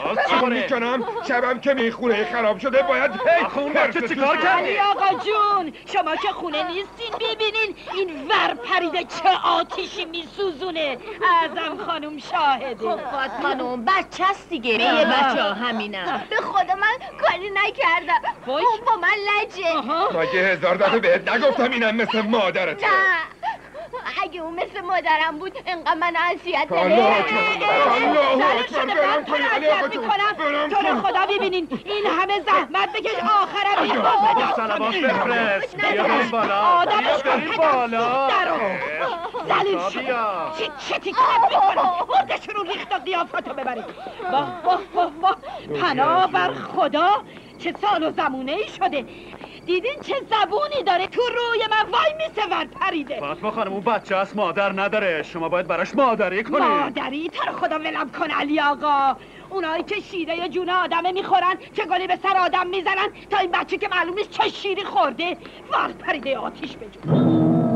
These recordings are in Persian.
چیکار میکنم؟ شبم که میخونه خراب شده باید آخون بچه چیکار کردی؟ علی آقا جون شما که خونه نیستین ببینین این ور پریده چه آتیشی میسوزونه. اعظم خانم شاهده. خب فاطمه بچه هست دیگه. به بچه ها همینم. به خدا من کاری نکردم. وای با من لجه. مگه 1000 دفعه بهت نگفتم اینم مثل مادرته؟ نه اگه اون مثل مادرم بود انقدر من اذیت الله اکبر برم کنی علی آقا جون برم تو رو خدا ببینین این همه زحمت بکش آخرم این بابا سلامات بفرست. بیا بریم بالا. آدمش بیا بریم بالا. زلیل شد چه تیکت میکنم مردشون رو ریخت و قیافتو ببرید. واه واه واه واه پناه بر خدا چه سال و زمونه ای شده. دیدین چه زبونی داره تو روی من وای میسه ور پریده. فاطمه خانم اون بچه هست مادر نداره. شما باید براش مادری کنید. مادری تو رو خدا ولم کن علی آقا. اونایی که شیره جون آدمه میخورن چه گلی به سر آدم میزنن تا این بچه که معلوم نیست چه شیری خورده ور پریده آتیش بجون.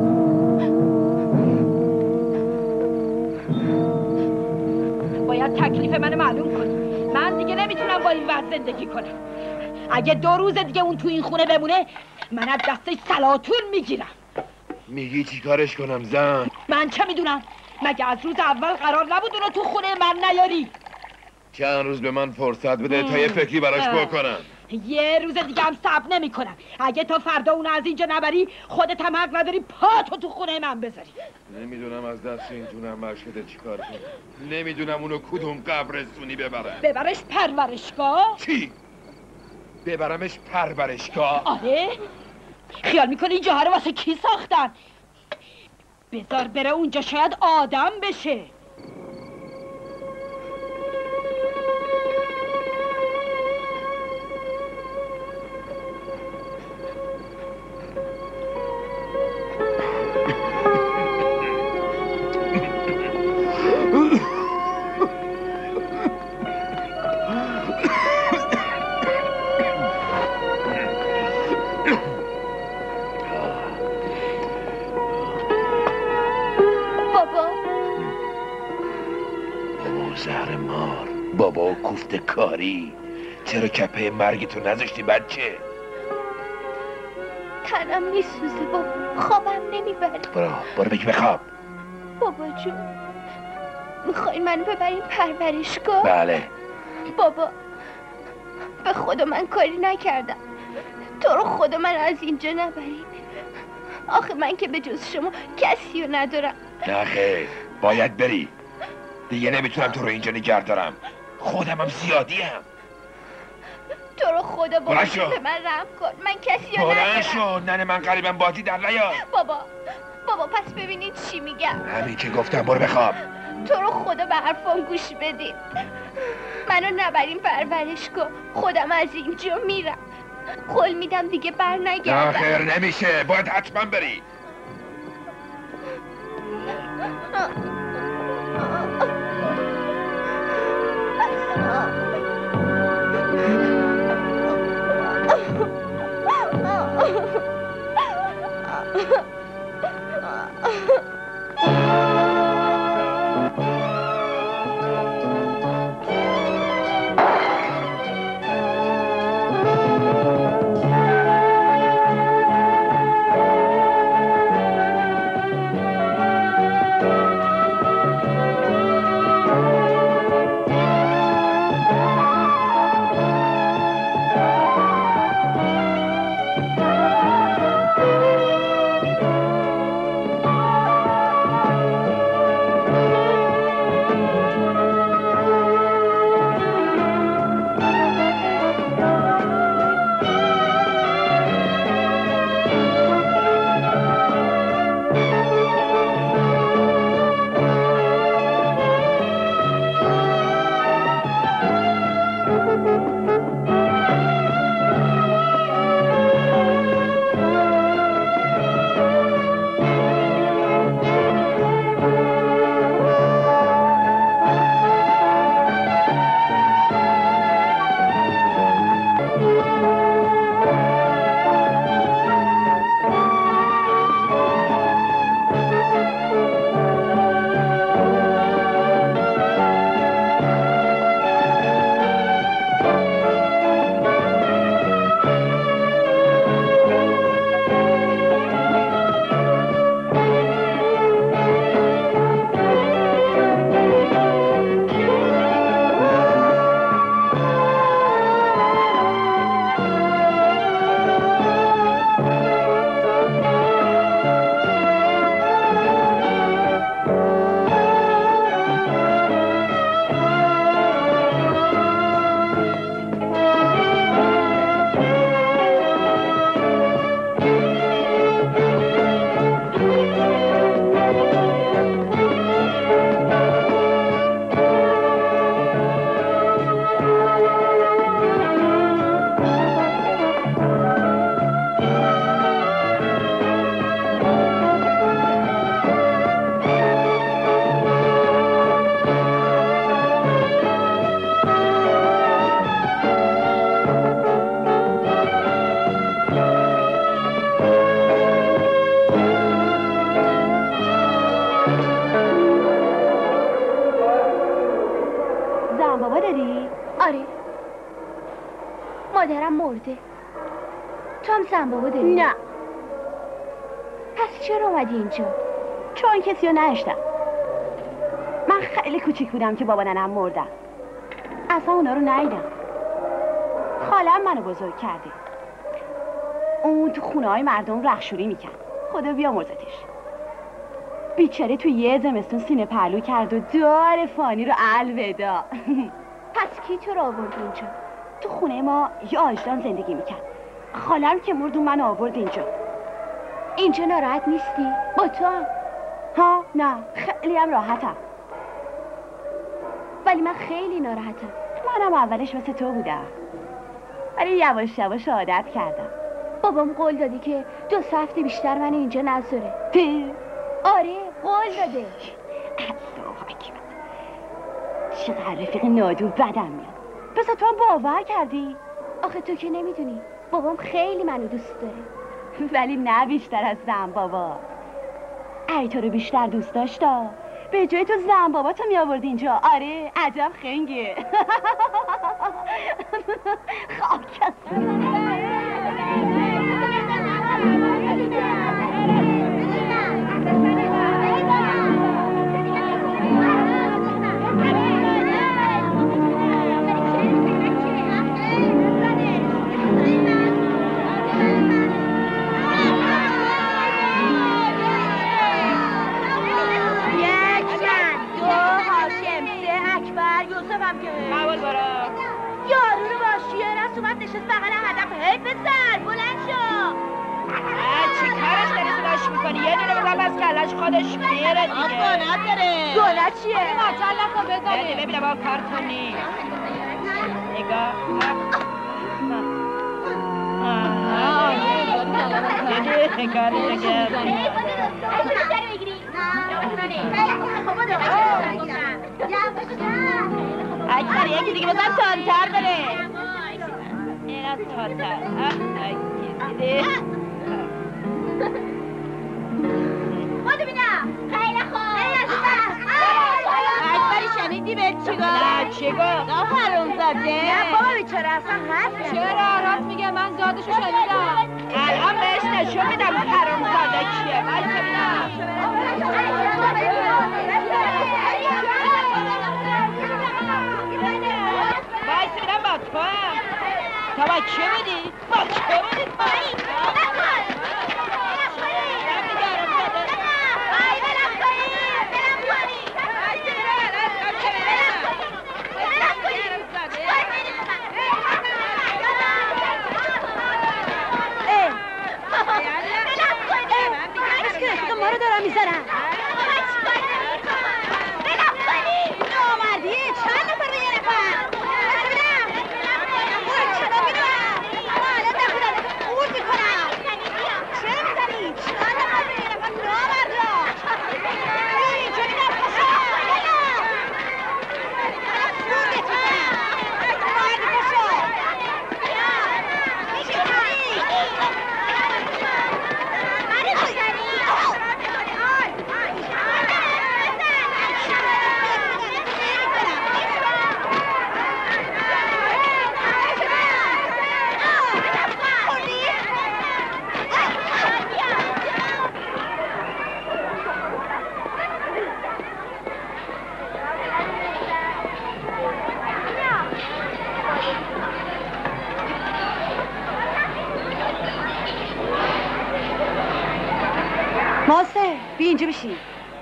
باید تکلیف منو معلوم کنی. من دیگه نمیتونم با این وضع زندگی کنم. اگه 2 روز دیگه اون تو این خونه بمونه من از دستش سلاتون میگیرم. میگی چی کارش کنم زن؟ من چه میدونم؟ مگه از روز اول قرار نبود اونو تو خونه من نیاری؟ چند روز به من فرصت بده تا یه فکری براش بکنم. یه روز دیگه هم صبر نمی کنم. اگه تا فردا اونو از اینجا نبری خودت هم حق نداری پاتو تو خونه من بذاری. نمیدونم از دست این جونم مرشده چی کار کنم. نمیدونم اونو کدوم قبرستونی ببرم. ببرش پرورشگاه؟ چی؟ ببرمش پرورشگاه؟ آره؟ خیال میکنی این جاها رو واسه کی ساختن؟ بذار بره اونجا شاید آدم بشه. بابا کوفت کاری چرا کپه مرگ تو نذاشتی بچه؟ تنم میسوزه بابا خوابم نمیبره. برو بگی بخواب. بابا جون میخوای منو ببرین پرورشگاه؟ بله. بابا به خدا من کاری نکردم. تو رو خدا من از اینجا نبرین. آخه من که به جز شما کسی رو ندارم. نه خیر باید بری. دیگه نمیتونم تو رو اینجا نگه دارم. خودم هم زیادیم. تو رو خدا بابا به من رحم کن. من کسی رو ندارم. بلند شو. ننه من قریبم بازی در نیار. بابا پس ببینید چی میگم. همین که گفتم برو بخواب. تو رو خدا به حرفام گوش بدین. منو نبرین پرورشگاه. خودم از اینجا میرم. قول میدم دیگه بر نگردم. نه خیر نمیشه. باید حتما بری. بابا داری؟ آره مادرم مرده. تو هم زن بابا داری؟ نه. پس چرا اومدی اینجا؟ چون کسی رو نشتم. من خیلی کوچیک بودم که بابا ننم مردن. اصلا اونا رو ندیدم. خالم منو بزرگ کرده. اون تو خونه های مردم رخشوری میکرد. خدا بیامرزتش. بیچاره تو یه زمستون سینه پهلو کرد و دار فانی رو الودا. پس کی تو رو آورد اینجا؟ تو خونه ما یه آجدان زندگی میکرد. خالم که مرد من آورد اینجا. اینجا ناراحت نیستی؟ با تو هم؟ ها نه خیلی هم راحتم. ولی من خیلی ناراحتم. منم اولش مثل تو بودم ولی یواش یواش عادت کردم. بابام قول داده که 2 هفته بیشتر من اینجا نذاره. آره قول داده. الله اکبر. چقدر رفیق نادو بدم میاد. پس تو هم باور کردی؟ آخه تو که نمیدونی بابام خیلی منو دوست داره. ولی نه بیشتر از زن بابا. ای تو رو بیشتر دوست داشتا به جای تو زن بابا تو می آورد اینجا. آره عجب خنگه. خاک نشست بغل هدف حیف سر بلند شو. چی کارش داری صداش میکنی؟ یه دونه بزن بس کلش خودش میره دیگه. گناه داره. گناه چیه؟ ماجل نکن بزنی. ببینم با کارتونی نگاه. دیدی کارش کرد. اکثر یکی دیگه بزن تانتر بره. اینا تانتر. دیدی؟ خودو بینم. خیلی خوب. اکبری شنیدی به چی گفت؟ نه چی گفت؟ حروم زاده. نه بابا بیچاره اصلا حرف. چرا راست میگه من زادشو شنیدم. الان بهش نشون میدم حروم زاده کیه. وایسا بینم. وایسا بینم با تو هم. تا با چه بدی؟ با چه بدی؟ ما رو دارم میزنم. بلم کنی نامردیه. چند نفر به یه نفر ببینم چرا میدونم حالا دخونم قورد میکنم. چرا میزنی؟ چند نفر به یه نفر نامردا اینجوری در پاشا قوردت میکنم. مردی پاشا میشه کنی ماسه بی اینجا بشین.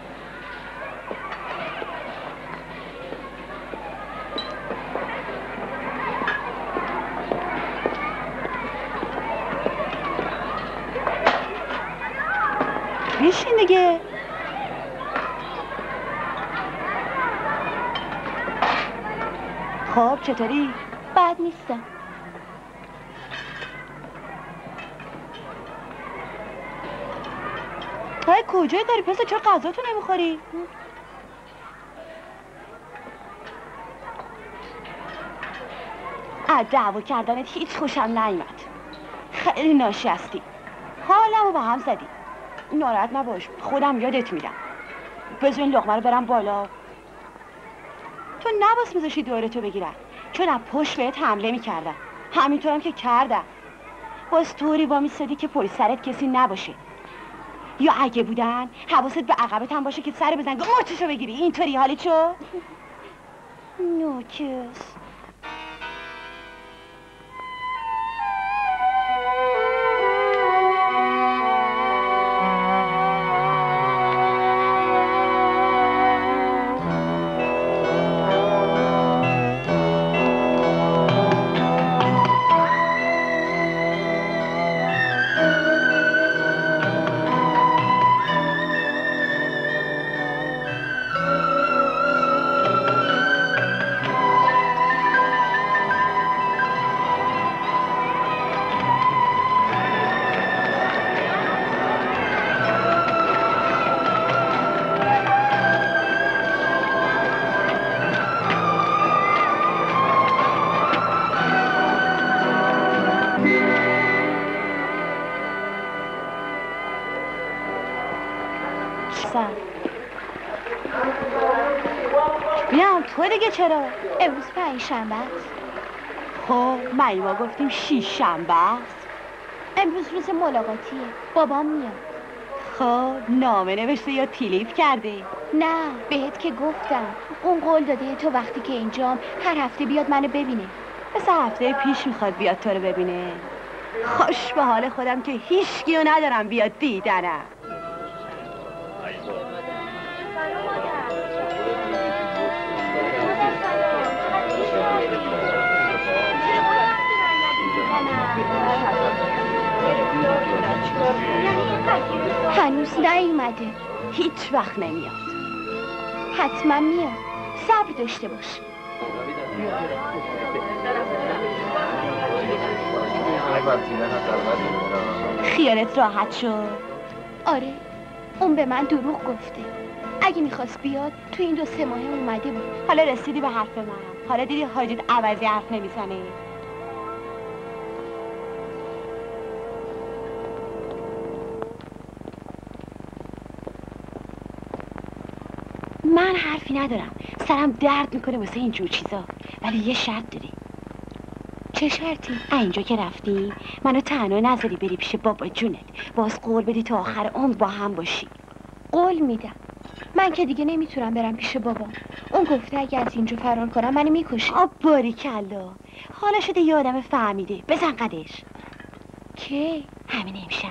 بشین دیگه. خب چطوری؟ بد نیستم. های کجای داری پسه؟ چرا غذاتو نمیخوری؟ از دعوا کردنت هیچ خوشم نیومد. خیلی ناشستی. حالمو به هم زدی. ناراحت نباش، خودم یادت میدم. بذار این لقمه رو برم بالا. تو نباس میذاشی دورتو بگیرن، چون از پشت بهت حمله میکردن. همینطورم که کردن. باز طوری وامیستادی که پشت سرت کسی نباشه، یا اگه بودن حواست به عقبت هم باشه که سر بزن مرتشو بگیری. اینطوری حالی چو؟ نوکس. بیام تو دیگه چرا؟ امروز 5 شنبه است. خب ما گفتیم 6 شنبه است. امروز روز ملاقاتیه، بابام میاد. خب نامه نوشته یا تیلیف کرده؟ نه بهت که گفتم اون قول داده تو وقتی که اینجام هر هفته بیاد منو ببینه. مثل هفته پیش میخواد بیاد تو رو ببینه. خوش به حال خودم که هیچکیو ندارم بیاد دیدنم. هنوز نیومده. هیچ وقت نمیاد. حتما میاد، صبر داشته باش. خیالت راحت شد؟ آره اون به من دروغ گفته. اگه میخواست بیاد تو این 2-3 ماه اومده بود. حالا رسیدی به حرف من. حالا دیدی حاجت عوضی حرف نمیزنه. من حرفی ندارم، سرم درد میکنه واسه اینجور چیزا، ولی یه شرط داری. چه شرطی؟ اینجا که رفتی منو تنها نذاری بری پیش بابا جونت. باز قول بدی تا آخر عمر با هم باشی. قول میدم. من که دیگه نمیتونم برم پیش بابام. اون گفته اگه از اینجا فرار کنم منو میکشه. باریکلا. حالا شده یه آدم فهمیده. بزن قدش. کی؟ همین امشب.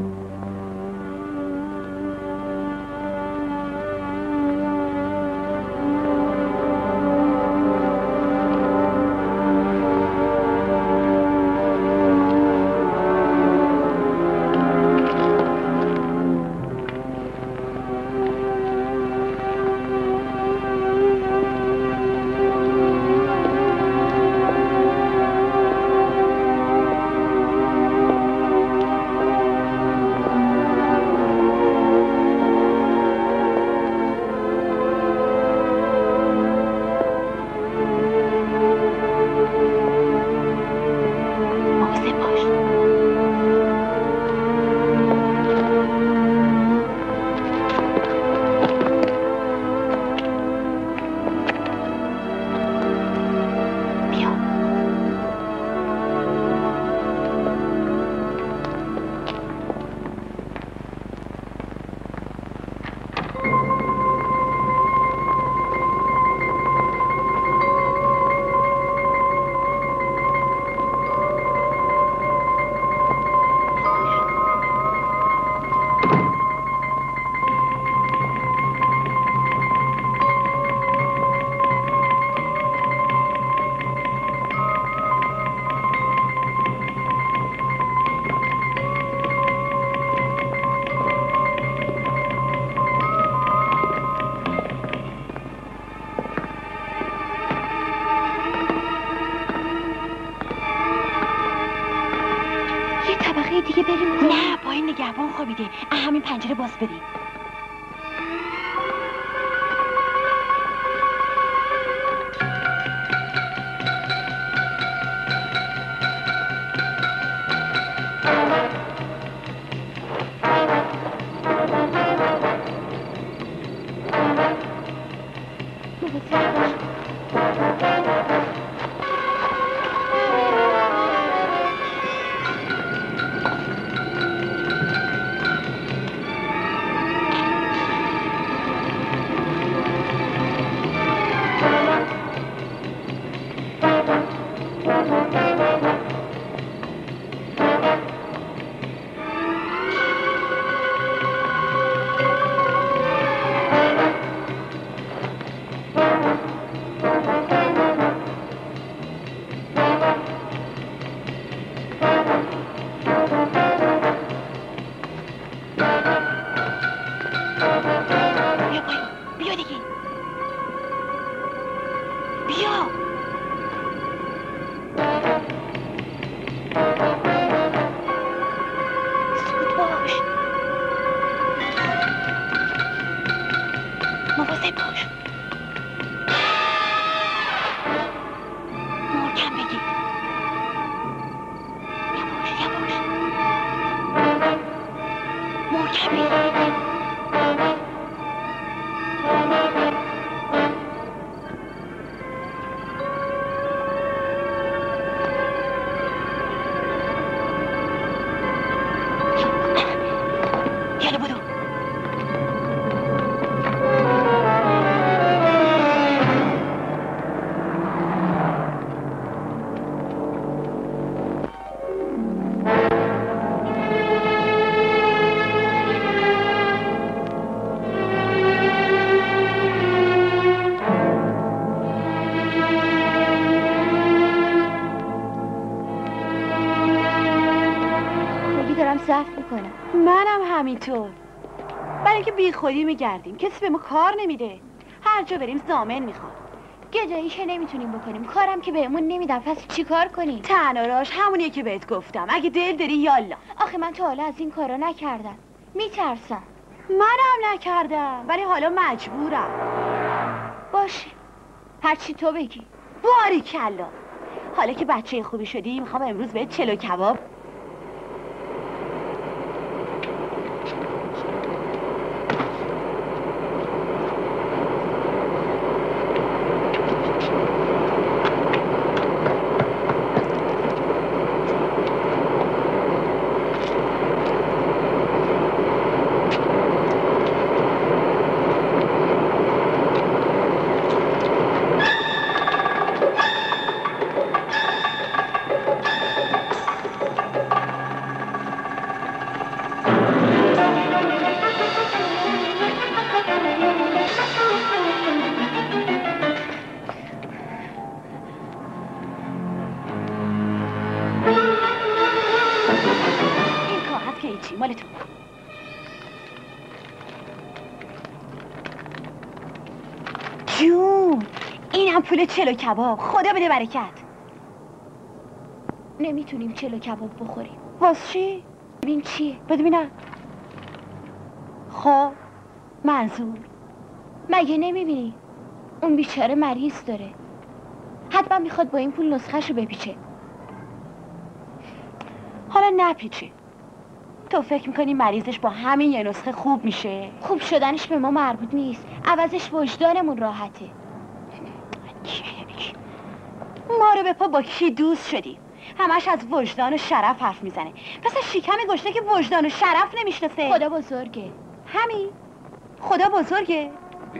دیگه بریم. نه پایین نگهبان خوابیده. همین پنجره باز بریم. محکم بگیر. یواش محکم بگیر. منم همینطور. برای اینکه بی خودی میگردیم، کسی به ما کار نمیده. هر جا بریم ضامن میخواد. گداییش نمیتونیم بکنیم، کارم که بهمون نمیدن، پس چی کار کنیم؟ تنها راهش همونیه که بهت گفتم. اگه دل داری یالا. آخه من تا حالا از این کارا نکردم، میترسم. منم نکردم ولی حالا مجبورم. باشه هرچی تو بگی. باریکلا. حالا که بچه خوبی شدی میخوام امروز بهت چلو کباب. مال تو. جون اینم پول چلو کباب. خدا بده برکت. نمیتونیم چلو کباب بخوریم. واسه چی؟ ببین چیه؟ بده ببینم. خب منظور مگه نمیبینی؟ اون بیچاره مریض داره، حتما میخواد با این پول نسخه‌شو بپیچه. حالا نپیچه. تو فکر میکنی مریضش با همین یه نسخه خوب میشه؟ خوب شدنش به ما مربوط نیست، عوضش وجدانمون راحته. ما رو به پا با کی دوست شدیم؟ همش از وجدان و شرف حرف میزنه. پس شکم گشته که وجدان و شرف نمیشناسه. خدا بزرگه. همین خدا بزرگه.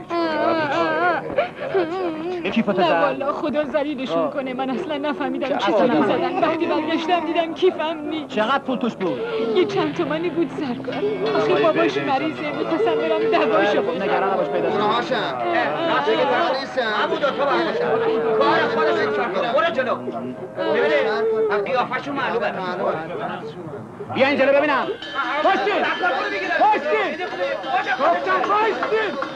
کیفتو نه والا خدا ذلیلشون کنه. من اصلا نفهمیدم چی زدن. وقتی برگشتم دیدم کیفم نیست. چقدر پول توش بود؟ یه چند تومانی بود سرکار. آخه باباش مریضه، میخواستم برم دواشو بزنم. نگران نباش پیدا اونا هاشم دیگه دارم نیستم. همون دوتا برداشتم کار خودشون کرد. برو جلو ببینید قیافه‌شون معلومه. بیا اینجا ببینم. پاشتی پاشتی گفتم پاشتی.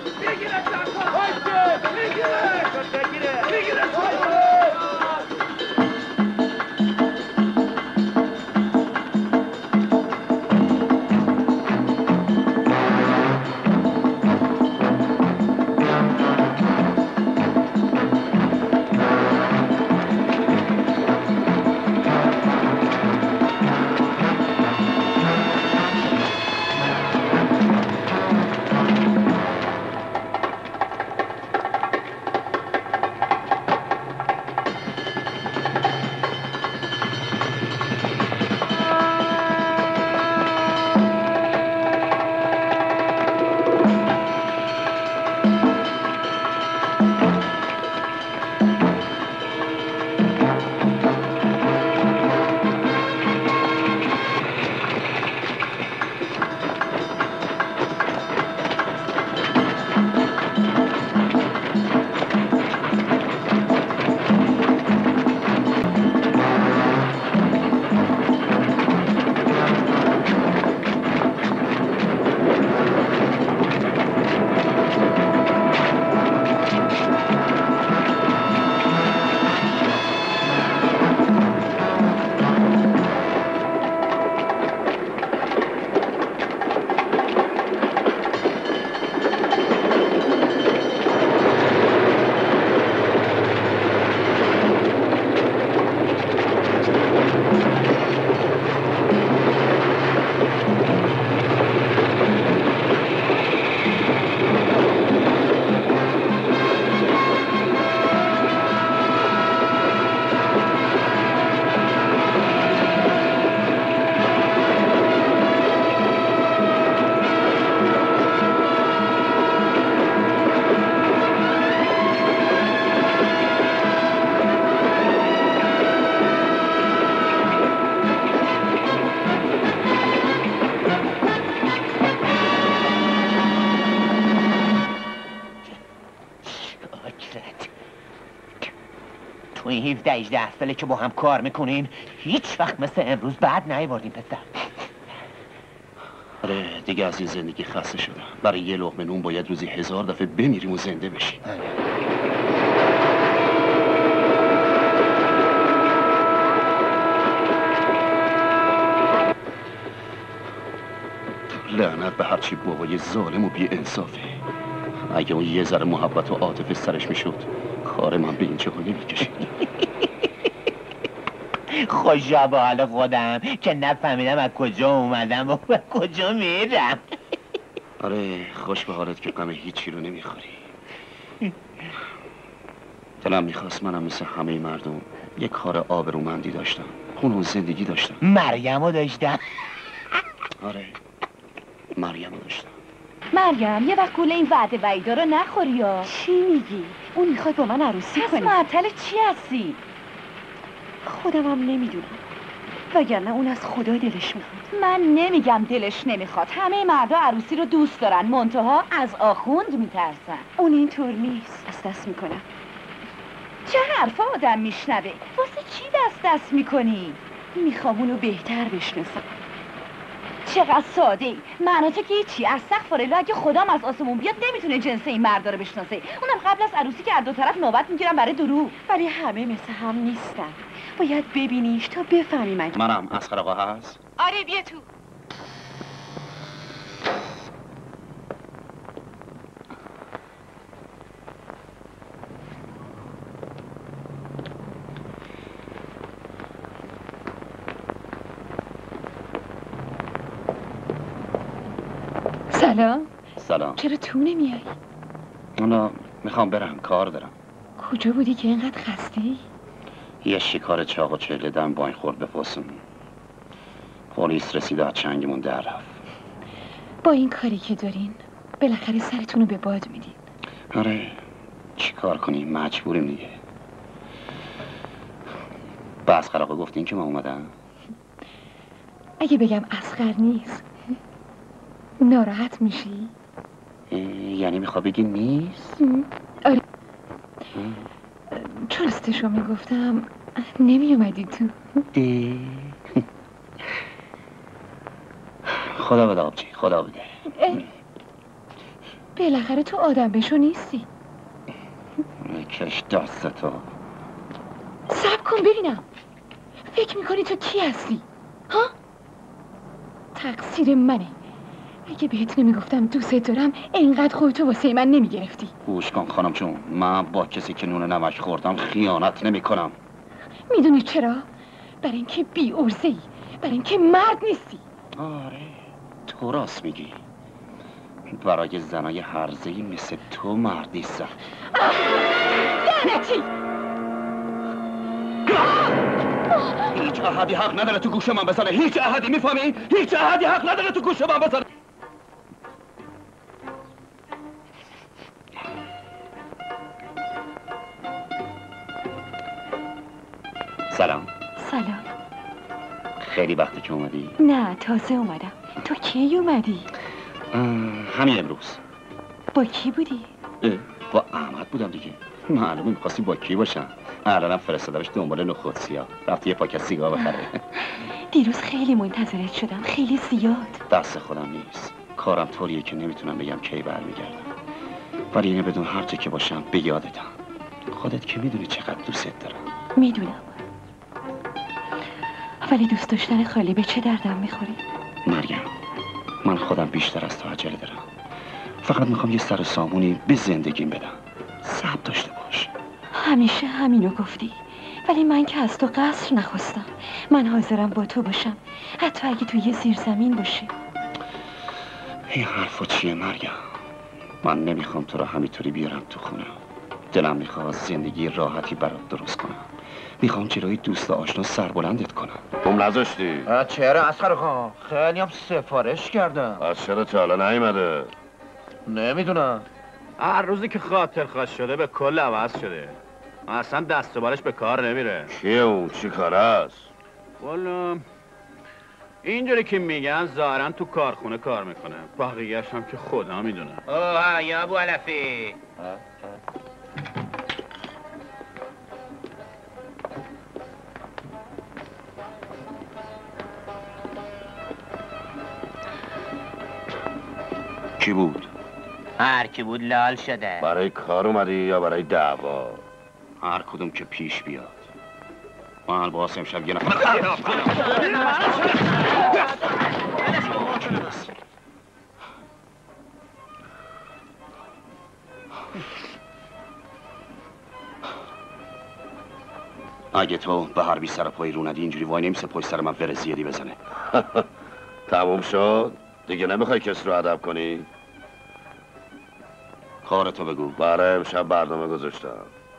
17-18 ساله که با هم کار میکنین هیچ وقت مثل امروز بعد نیاوردین پسر. آره دیگه از این زندگی خسته شدم. برای یه لقمه نون باید روزی 1000 دفعه بمیریم و زنده بشیم. لعنت به هرچی بابای ظالم و بی انصافه. اگه اون یه ذره محبت و عاطفه سرش میشد کار من به این جا نمیکشید. خوشا به حال خودم که نفهمیدم از کجا اومدم و کجا میرم. آره خوش به حالت که غم هیچی رو نمیخوری. دلم میخواست منم مثل همه مردم یک کار آبرومندی داشتم، خونه و زندگی داشتم. مریم رو داشتم. آره مریم رو داشتم. مریم یه وقت گول این وعده وعیدا رو نخوری یا چی میگی؟ اون میخواد با من عروسی کنه. پس معطل چی هستی؟ خودم هم نمیدونم، وگرنه اون از خدا دلش میخواد. من نمیگم دلش نمیخواد، همه مردا عروسی رو دوست دارن، منتها از آخوند میترسن. اون اینطور نیست. دست میکنم. چه حرفا آدم میشنوه؟ واسه چی دست میکنی؟ میخوام اونو بهتر بشناسم. چقدر ساده ای. معناته که هیچی. استغفرالله، اگه خدام از آسمون بیاد نمیتونه جنس این مردا رو بشناسه. اونم قبل از عروسی که از دو طرف نوبت میگیرن برای دروغ. ولی همه مثل هم نیستن. باید ببینیش تا بفهمی. منم اصغر آقا هست؟ آره بیا تو. سلام. سلام. چرا تو نمیای؟ اونا میخوام برم، کار دارم. کجا بودی که اینقدر خستی؟ یه شکار چاق و چله دم باین خورد به پاسمون. پلیس رسید از چنگمون در رفت. با این کاری که دارین بالاخره سرتون رو به باد میدین. آره چی کار کنیم، مجبوریم دیگه. با اصغر آقا گفتین که من اومدم؟ اگه بگم اصغر نیست ناراحت میشی؟ یعنی میخوا بگی نیست؟ آره چون راستشو میگفتم نمیومدی تو. خدا بده آبجی، خدا بده. بالاخره تو آدم بشو نیستی. کش دستتو. صبر کن ببینم، فکر میکنی تو کی هستی؟ ها؟ تقصیر منه. اگه بهت نمیگفتم دوست دارم اینقدر خودتو واسه من نمیگرفتی. گوش کن خانم جون، من با کسی که نون نمک خوردم خیانت نمی کنم. میدونی چرا؟ برای اینکه بی ارزه‌ای، برای اینکه مرد نیستی. آره تو راست میگی. برای زنای هرزه‌ای مثل تو مرد نیستم. لعنتی! هیچ احدی حق نداره تو گوش من بزنه. هیچ احدی، میفهمی؟ هیچ احدی حق نداره تو گوش من بزنه. سلام. سلام. خیلی وقتی که اومدی؟ نه تازه اومدم. تو کی اومدی؟ همین امروز. با کی بودی؟ با احمد بودم دیگه. معلومه میخواستی با کی باشم. الانم فرستادمش دنبال نخود سیاه. رفتی یه پاکت سیگار بخره. دیروز خیلی منتظرت شدم، خیلی زیاد. دست خودم نیست. کارم طوریه که نمیتونم بگم کی برمیگردم. ولی اینه بدون هر جا که باشم به یادتم. خودت که میدونی چقدر دوستت دارم. میدونم. ولی دوست داشتن خالی به چه دردم میخوری؟ مریم، من خودم بیشتر از تو عجله دارم. فقط میخوام یه سر سامونی به زندگیم بدم. صبر داشته باش. همیشه همینو گفتی، ولی من که از تو قصر نخواستم. من حاضرم با تو باشم، حتی اگه تو یه زیرزمین باشه. این حرفا چیه مریم؟ من نمیخوام تو رو همینطوری بیارم تو خونه. دلم میخواد زندگی راحتی برات درست کنم. میخوام جلوی دوست آشنا سربلندت کنم. بوم نذاشتی؟ چرا اصغر خان؟ خیلی هم سفارش کردم. از چرا تا حالا نیومده؟ نمیدونم. هر روزی که خاطر خواست شده به کل عوض شده. اصلا دست و بالش به کار نمیره. کیه اون؟ چی کار است؟ والا اینجوری که میگن ظاهرا تو کارخونه کار میکنه، بقیه‌اش هم که خدا میدونه. اوه یا ابو علفی. کی بود؟ هر کی بود لال شده. برای کار اومدی یا برای دعوا؟ هر کدوم که پیش بیاد. من باز امشب یه نفر اگه تو به حربی سر پای رو ندی اینجوری وای نمیسه پشت سر من ور زیادی بزنه. تموم شد؟ دیگه نمیخوای کس رو ادب کنی؟ کارتو بگو. برای امشب برنامه گذاشتم.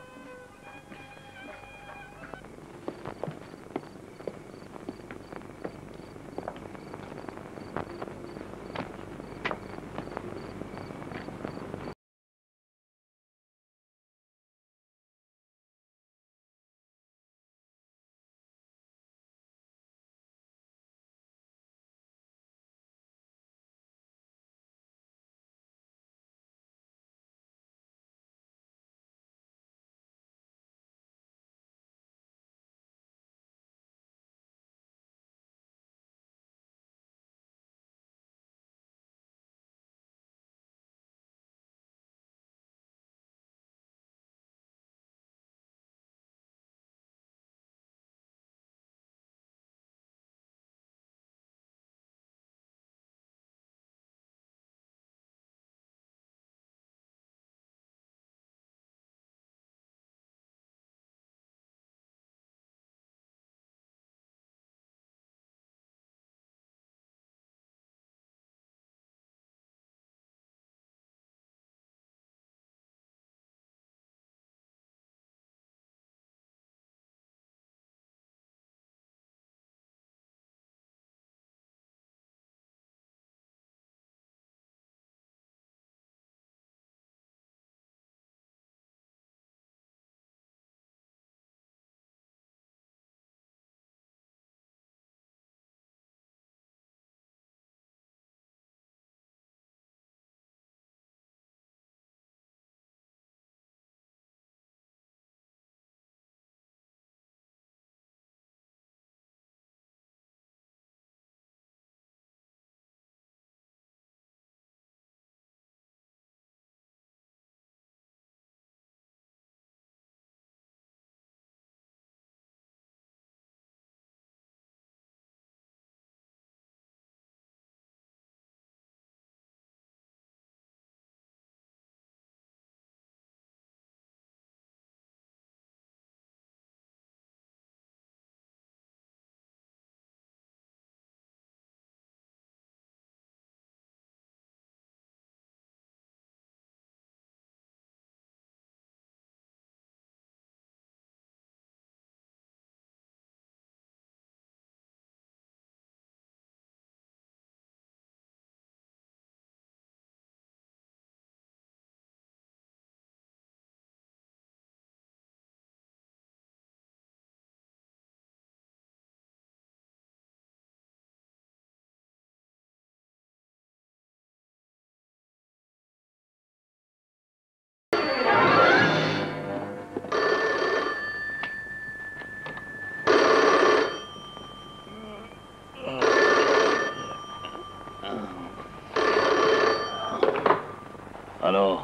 الو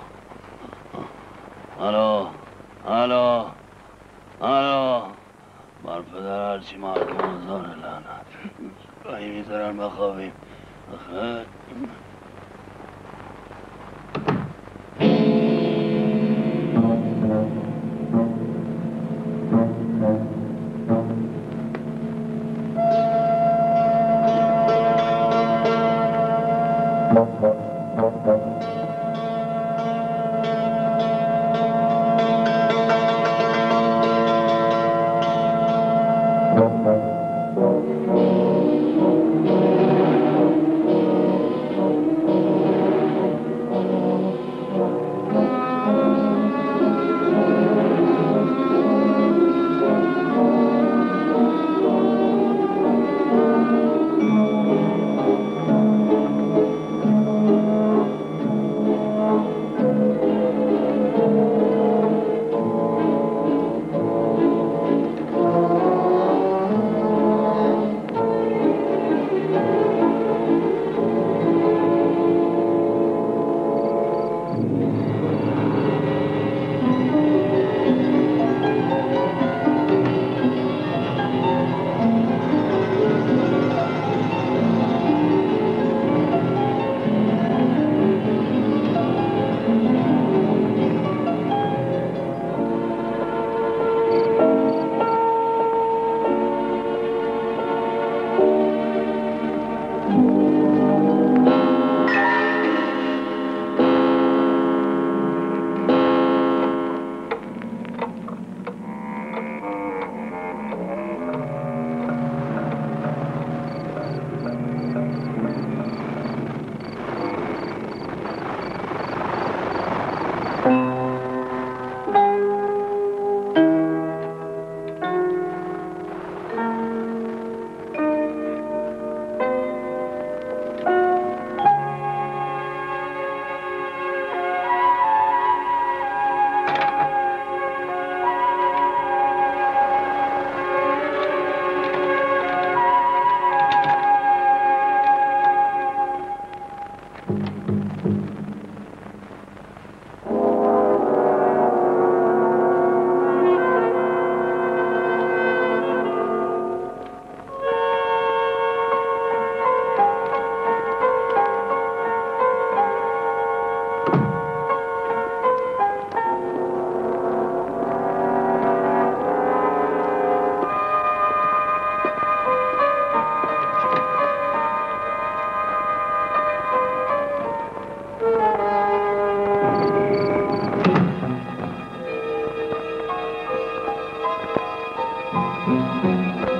الو الو الو بر پدر هرچی مردم آزار لعنت گاهی میذارن بخوابیم آخه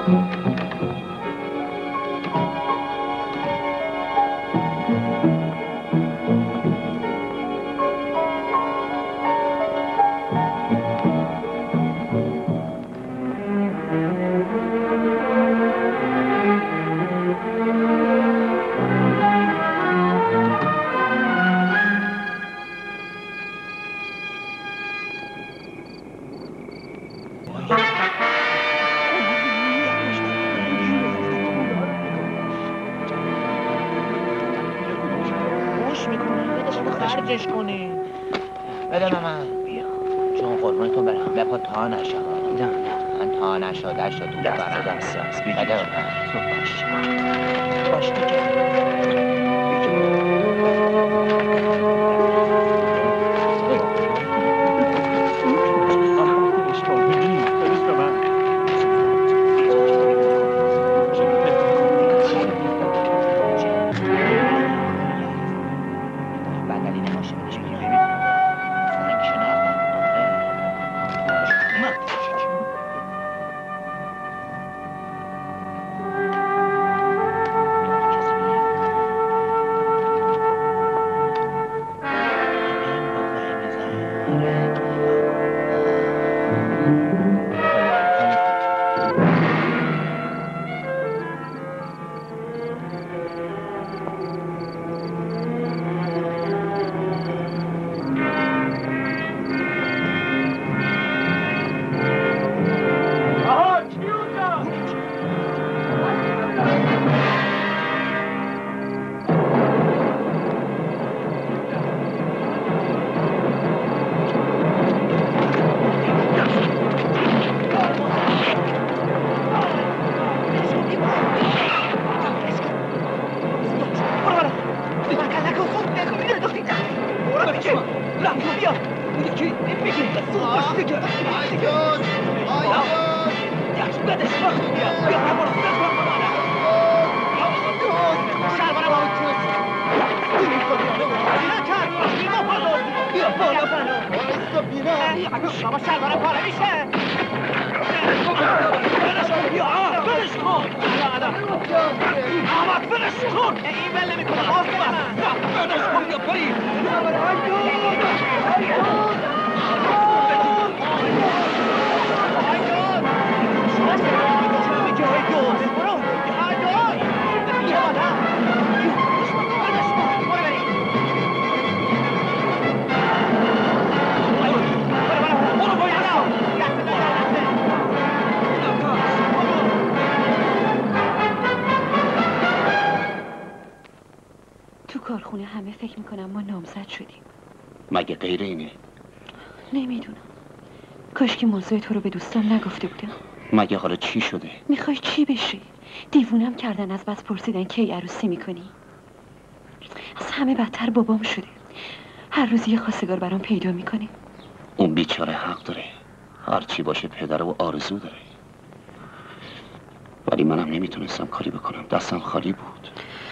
خرجش کنی بده من بیا چون قربونتون برم بپا تا نشه نه من تا نشه دست تو برم دست بده من تو باش کارخونه همه فکر میکنم ما نامزد شدیم. مگه غیر اینه؟ نمیدونم. کاش که موضوع تو رو به دوستان نگفته بودم. مگه حالا چی شده؟ میخوای چی بشی؟ دیوونم کردن از بس پرسیدن کی عروسی میکنی. از همه بدتر بابام شده. هر روز یه خواستگار برام پیدا میکنه. اون بیچاره حق داره. هر چی باشه پدر و آرزو داره. ولی منم نمیتونستم کاری بکنم. دستم خالی بود.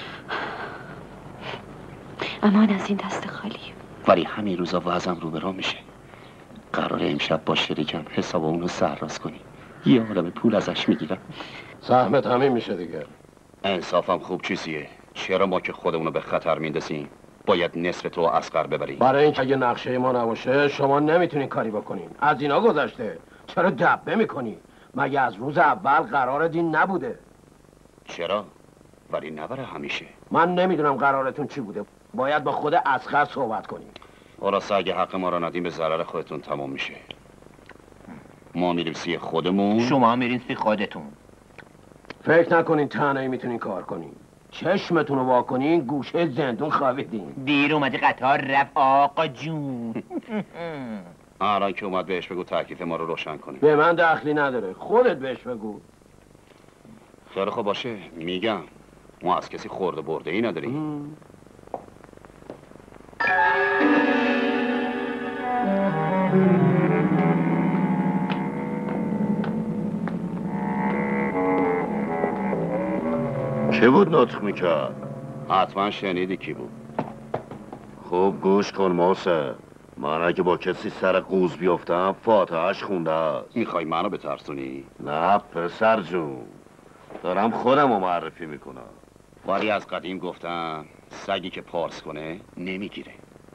امان از این دست خالی. ولی همین روزا وضعم رو به راه میشه. قراره امشب با شریکم حساب اونو سرراست کنی. یه عالم پول ازش میگیرم. سهمت همین میشه دیگه. انصافم خوب چیزیه. چرا ما که خودمونو به خطر میندازیم باید نصف تو اصغر ببریم؟ برای اینکه اگه نقشه ما نباشه شما نمیتونین کاری بکنین. از اینا گذشته. چرا دبه میکنی؟ مگه از روز اول قرار دین نبوده؟ چرا؟ ولی نبره همیشه. من نمیدونم قرارتون چی بوده. باید با خود اصغر صحبت کنیم. خلاصه اگه حق ما رو ندیم به ضرر خودتون تمام میشه. ما میریم سی خودمون، شما میرین سی خودتون. فکر نکنین تنهایی میتونین کار کنین. چشمتون رو واکنین گوشه زندون خوابیدین. دیر اومدی قطار رفت آقا جون. الان که اومد بهش بگو تکلیف ما رو روشن کنه. به من دخلی نداره. خودت بهش بگو. خیلی خوب باشه. میگم ما از کسی خورده برده ای نداریم. که بود نطق میکرد؟ حتما شنیدی کی بود. خوب گوش کن موسه. من اگه با کسی سر قوز بیفتم فاتحه‌اش خونده است. میخوای منو بترسونی؟ نه پسر جون، دارم خودم رو معرفی میکنم. ولی از قدیم گفتم سگی که پارس کنه نمیگیره.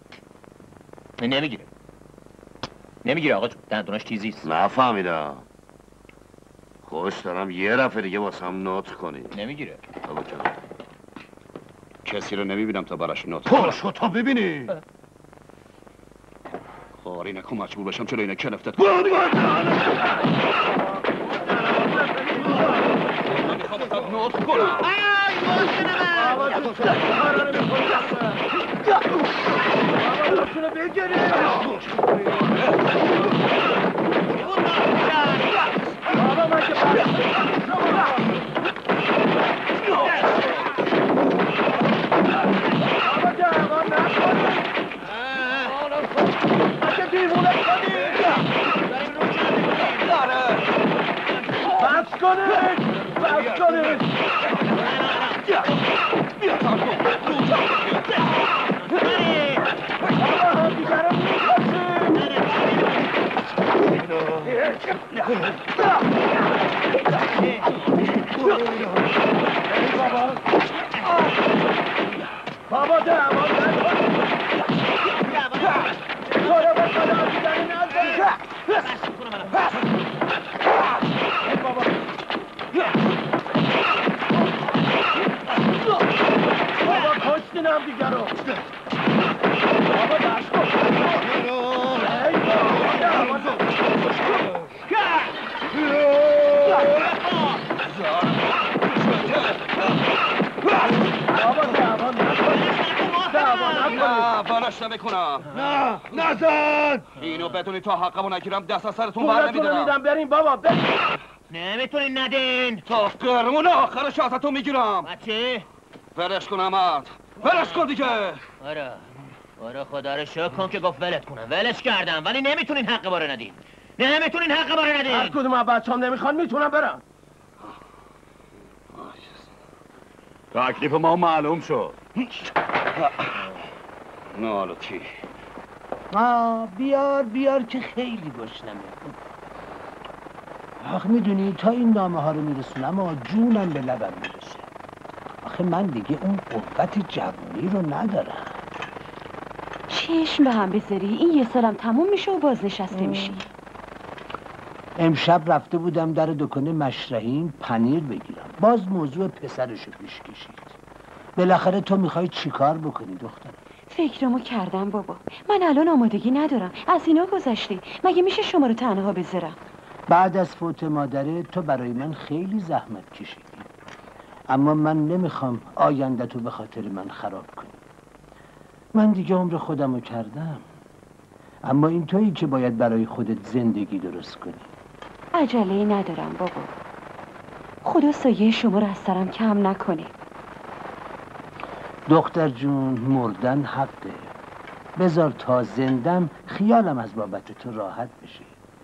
نمیگیره آقا جون، دندوناش تیزیست. نفهمیدم. خوش دارم یه دفعه دیگه واسم نطق کنی. نمیگیره. بابا کنم. کسی رو نمیبینم تا براش نطق پاشو تا ببینی. خاری نکن مجبور بشم چرا اینه کنفتت. میخوام نطق کنم. بابا دوان بابا کشتینم دیگر رو. بابا دست کن. نه بارش نمیکنم. نه نزن. اینو بدونی تا حقمو نگیرم دست از سرتون بر نمیدارم. میدم بریم بابا بریم. نمیتونین ندین. تا قرمون آخرش ازتون میگیرم. بچه برش کن احمد. برش کن دیگه. آره خدا رو شکر کن که گفت ولت کنم. ولش کردم ولی نمیتونین حق باره ندین. نمیتونین حق باره ندین. هر کدوم از بچه‌ام نمیخوان میتونم برم. تکلیف ما معلوم شد. نه حالا چی؟ بیار که خیلی گشنمه. آخه میدونی تا این نامه ها رو میرسونم و جونم به لبم میرسه. آخه من دیگه اون قوت جوانی رو ندارم. چشم به هم بذاری این یه سالم تموم میشه و بازنشسته میشی. امشب رفته بودم در دکان مشرحیم پنیر بگیرم. باز موضوع پسرشو پیش کشید. بالاخره تو میخوای چیکار بکنی دخترم؟ فکرمو کردم بابا. من الان آمادگی ندارم. از اینا گذشته. مگه میشه شما رو تنها بذارم؟ بعد از فوت مادره تو برای من خیلی زحمت کشیدی. اما من نمیخوام آینده تو به خاطر من خراب کنی. من دیگه عمر خودمو کردم. اما این تویی که باید برای خودت زندگی درست کنی. عجله ندارم بابا. خدا سایه شما رو از سرم کم نکنه. دختر جون مردن حقه. بذار تا زندم خیالم از بابت تو راحت بشه.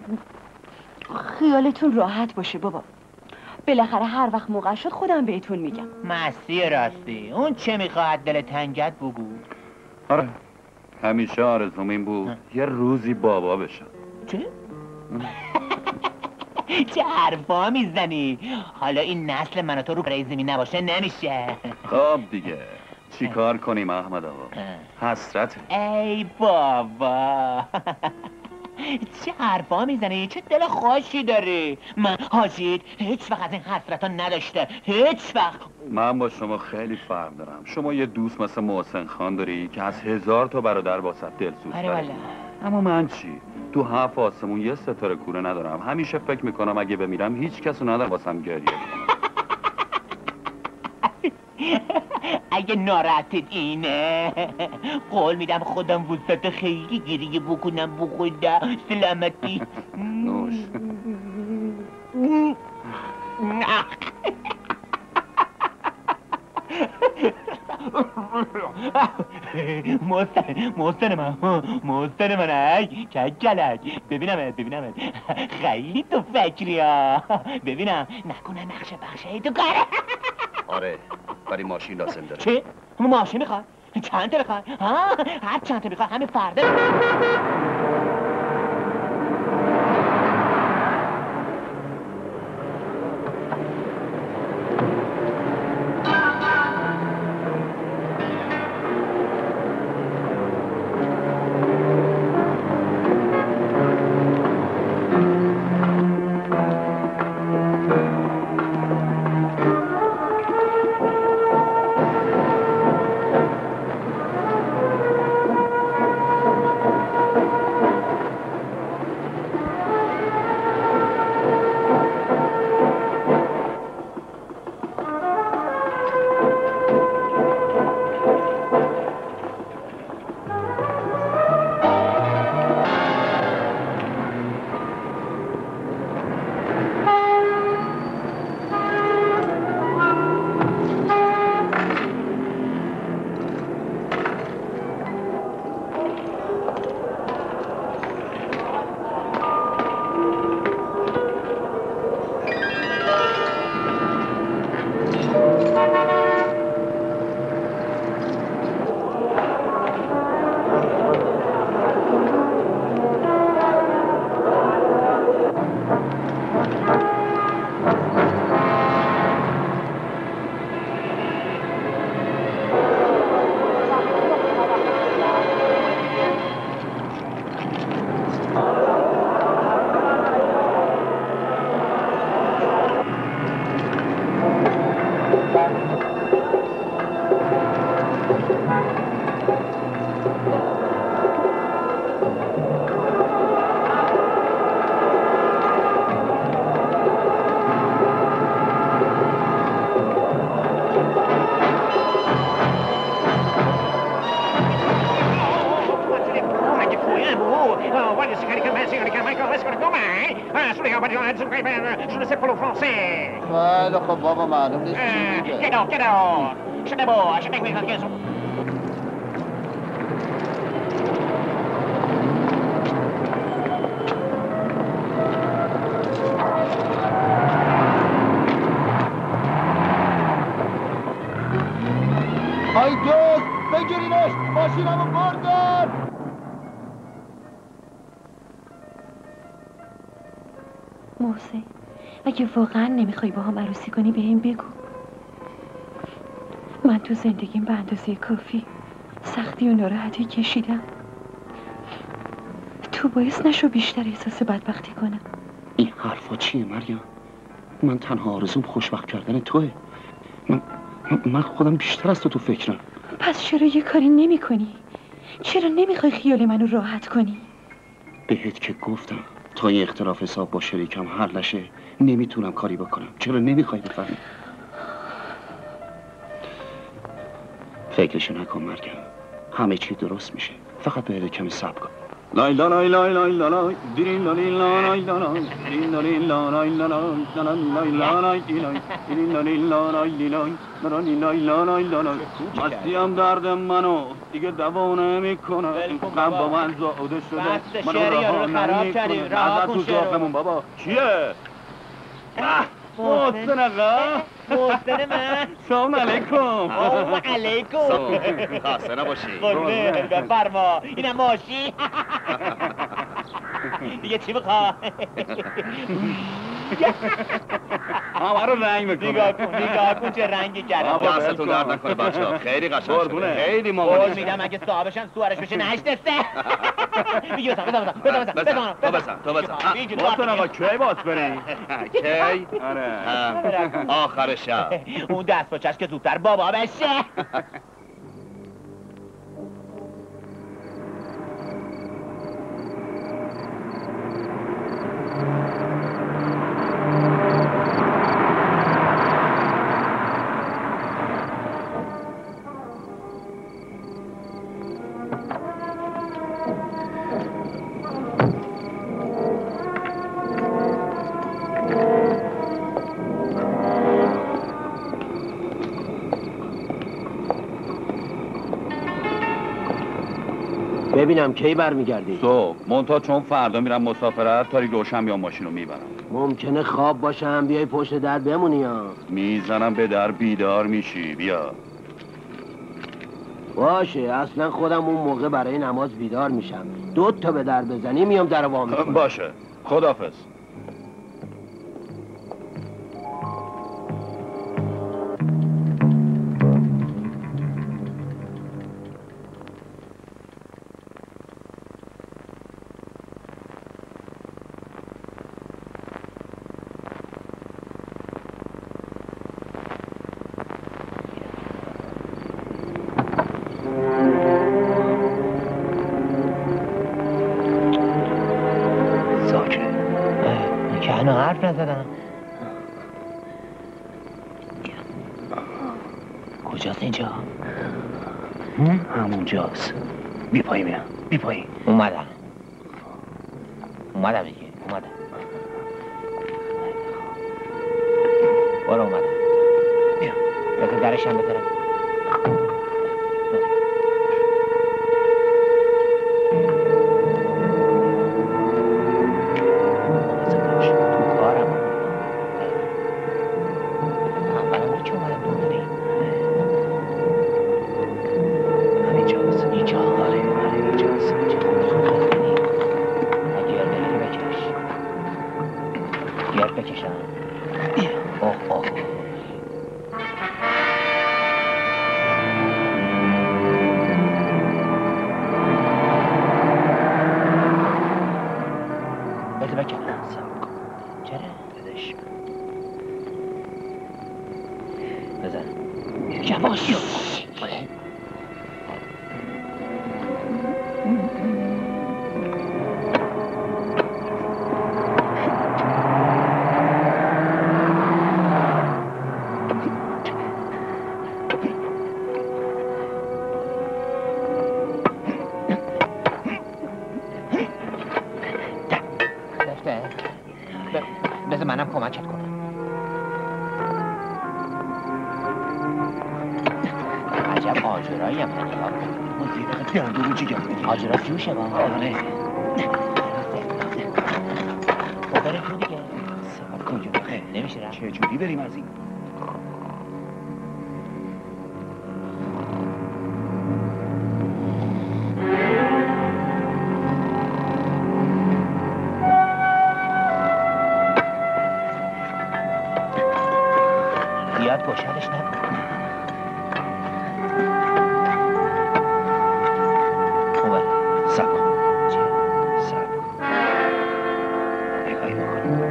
خیالتون راحت باشه بابا. بالاخره هر وقت موقع شد خودم بهتون میگم. مستی راستی اون چه میخواد دل تنگت بگو. آره همیشه آرزوم این بود یه روزی بابا بشم. چه؟ چه حرفا میزنی؟ حالا این نسل من و تو رو برای زمین نباشه نمیشه. خب دیگه چی کار کنیم احمد آقا؟ حسرت. ای بابا چه حرفا میزنی؟ چه دل خوشی داری؟ من حاجید هیچ وقت از این حسرتا نداشته. هیچ وقت. من با شما خیلی فرق دارم. شما یه دوست مثل محسن خان داری که از 1000 تا برادر واسه دلسوز آره داره. والا. اما من چی؟ تو 7 آسمون یه ستاره کوره ندارم. همیشه فکر میکنم اگه بمیرم هیچ کسو ندارم واسم گریه کنم. اگه ناراحتت اینه قول میدم خودم وسط خیلی گریه بکنم بخدا سلامتی. نوش. محسن من ای کلک ببینم خیلی تو فکری ها. ببینم نکنه نقشه بخشه تو کاره. آره ولی ماشین لازم داره. چه؟ ماشین میخواد؟ چند تا میخواد؟ هر چند تا میخواد همین فردا. خیلی خب بابا معلوم نیست چی میگه. آی دوست بگیرینش، ماشینمو بردن. محسن اگه واقعا نمیخوای با هم عروسی کنی بهم بگو. من تو زندگیم به اندازه کافی سختی و ناراحتی کشیدم. تو باعث نشو بیشتر احساس بدبختی کنم. این حرفا چیه مریم؟ من تنها آرزوم خوشبخت کردن توه. من خودم بیشتر از تو فکرم. پس چرا یه کاری نمی کنی؟ چرا نمیخوای خیال منو راحت کنی؟ بهت که گفتم تا این اختلاف حساب با شریکم حل نشه نمیتونم کاری بکنم. چرا نمیخوای بفهمی؟ فکرشو نکن مریم، همه چی درست میشه. فقط باید کمی صبر کن. لای لا لای لای لای لای دیرین لای لای لای دیرین لای لای لای لای لای لای لای مستی هم درد منو دیگه دوا نمیکنه. غم با من زاده شده، منو رها نمیکنه. نظر تو سراغمون بابا چیه؟ محسن آقا، محسن من. سلام علیکم. علیکم. خسته نباشی. قربونه بفرما. اینم ماشی. دیگه چی بخواه؟ همه رو رنگ میکنه. نگاه کن چه رنگی کردم. دستتون درد نکنه بچه‌ها، خیلی قشنگ شده. خیلی قول مامان میدم اگه صاحبشم سوارش بشه نشنسته. میگی بزن. تو بزن. محسن آقا کی باز بریم؟ کی؟ آره. آخر شب. اون دست پاچش که زودتر بابا بشه. ببینم کی برمیگردی؟ صبح منتها چون فردا میرم مسافرت تاریک روشن بیام ماشین رو میبرم. ممکنه خواب باشم بیای پشت در بمونی ها. میزنم به در بیدار میشی. بیا. باشه اصلا خودم اون موقع برای نماز بیدار میشم. 2 تا به در بزنی میام در وا میکنم. باشه خداحافظ. حرف نزدم. کجاست اینجا؟ همونجاست. بی پایی میرم. بی پایی. اومدم دیگه. برو اومدم. بیا. بذار درش هم بذارم. آجرایی هم انتخاب کن. یه دقیقه دردو رو جگر بدی. آجرا جوشه با آره. بره تو دیگه. سب کن که بخیر. نمیشه رفت. چجوری بریم از این؟ زیاد گوشرش نکن. خوبه. سب کن. سب کن. نگاهی بکن.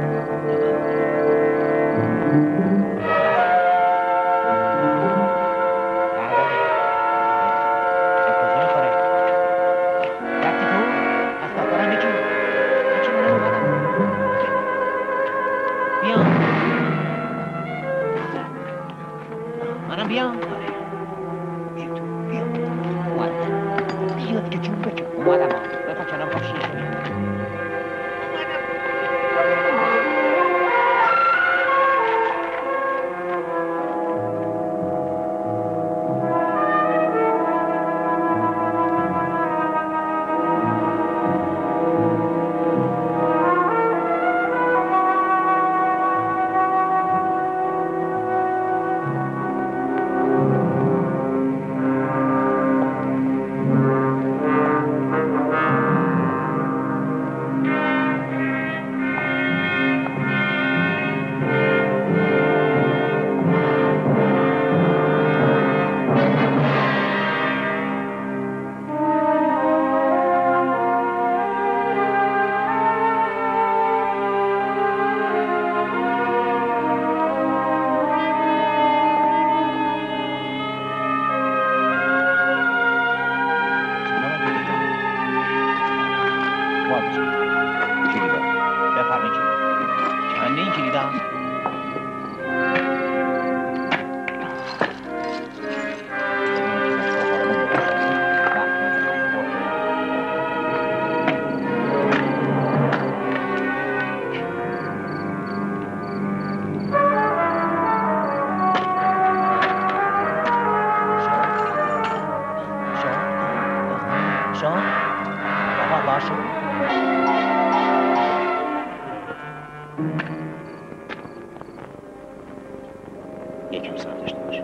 یکم صبر داشته باش.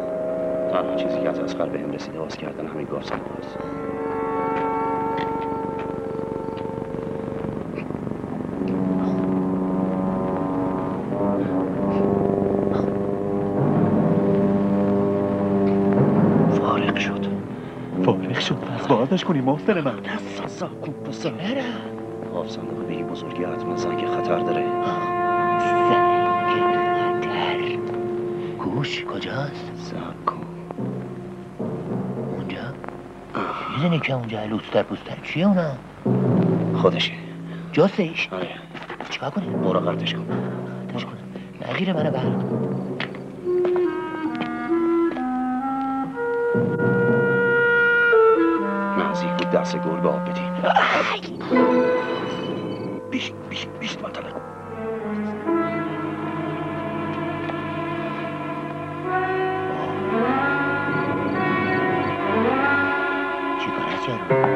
تنها چیزی که از اصغر بهم رسیده باز کردن همین گارسون هست. فارغ شد. پس بازش کنی محسن من. سازا کن پسر. آب صندوق به این بزرگی حتما زنگ خطر داره. گوش کجاست؟ صبر کن. اونجا؟ میدونی که اونجا لوستر پوستر چیه اونا؟ خودشه. جستش؟ آره. چیکار کنی؟ برو قطعش کن. قطعش کن. نگیره منو بر. نزدیک بود دست گل به آب بدیم. بیش مطلق. چیکار هست یارو؟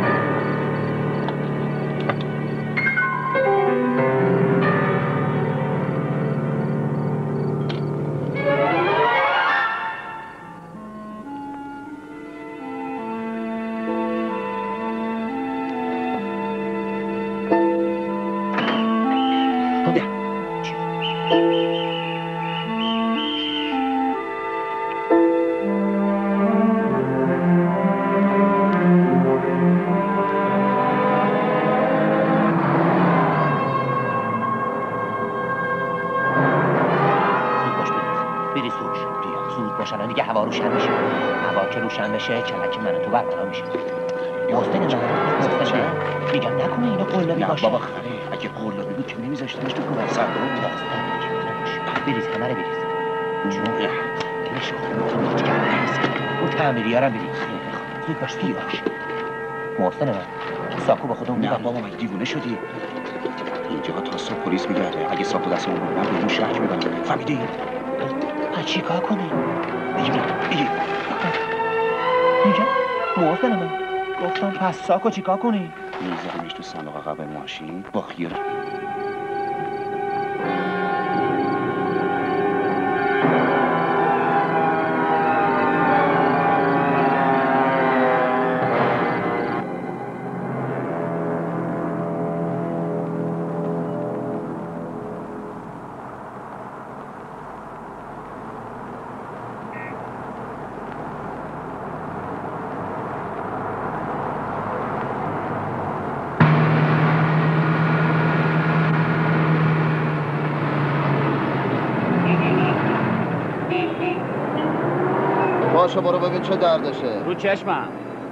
بشه کلک من تو برقرار میشه. محسن میگم نکنه اینو قلابی باشه. نه بابا خره اگه قلابی بود که نمیذاشتنش تو کمر سر برو بریز همه رو بریز جون بریش اون تعمیری ها رو بریز زود باش زود باش. محسن من ساکو به خودمون نه بابا مگه دیوونه شدی؟ اینجا تا صبح پلیس میگرده. اگه ساکو دستمون بود من به اون شک میبنم. فهمیدی؟ چی کار کنی؟ بگی محسن من گفتم پس ساکو چیکار کنی؟ میذاریمش تو صندوق عقب ماشین با خیر. باشه برو ببین چه دردشه. رو چشمم.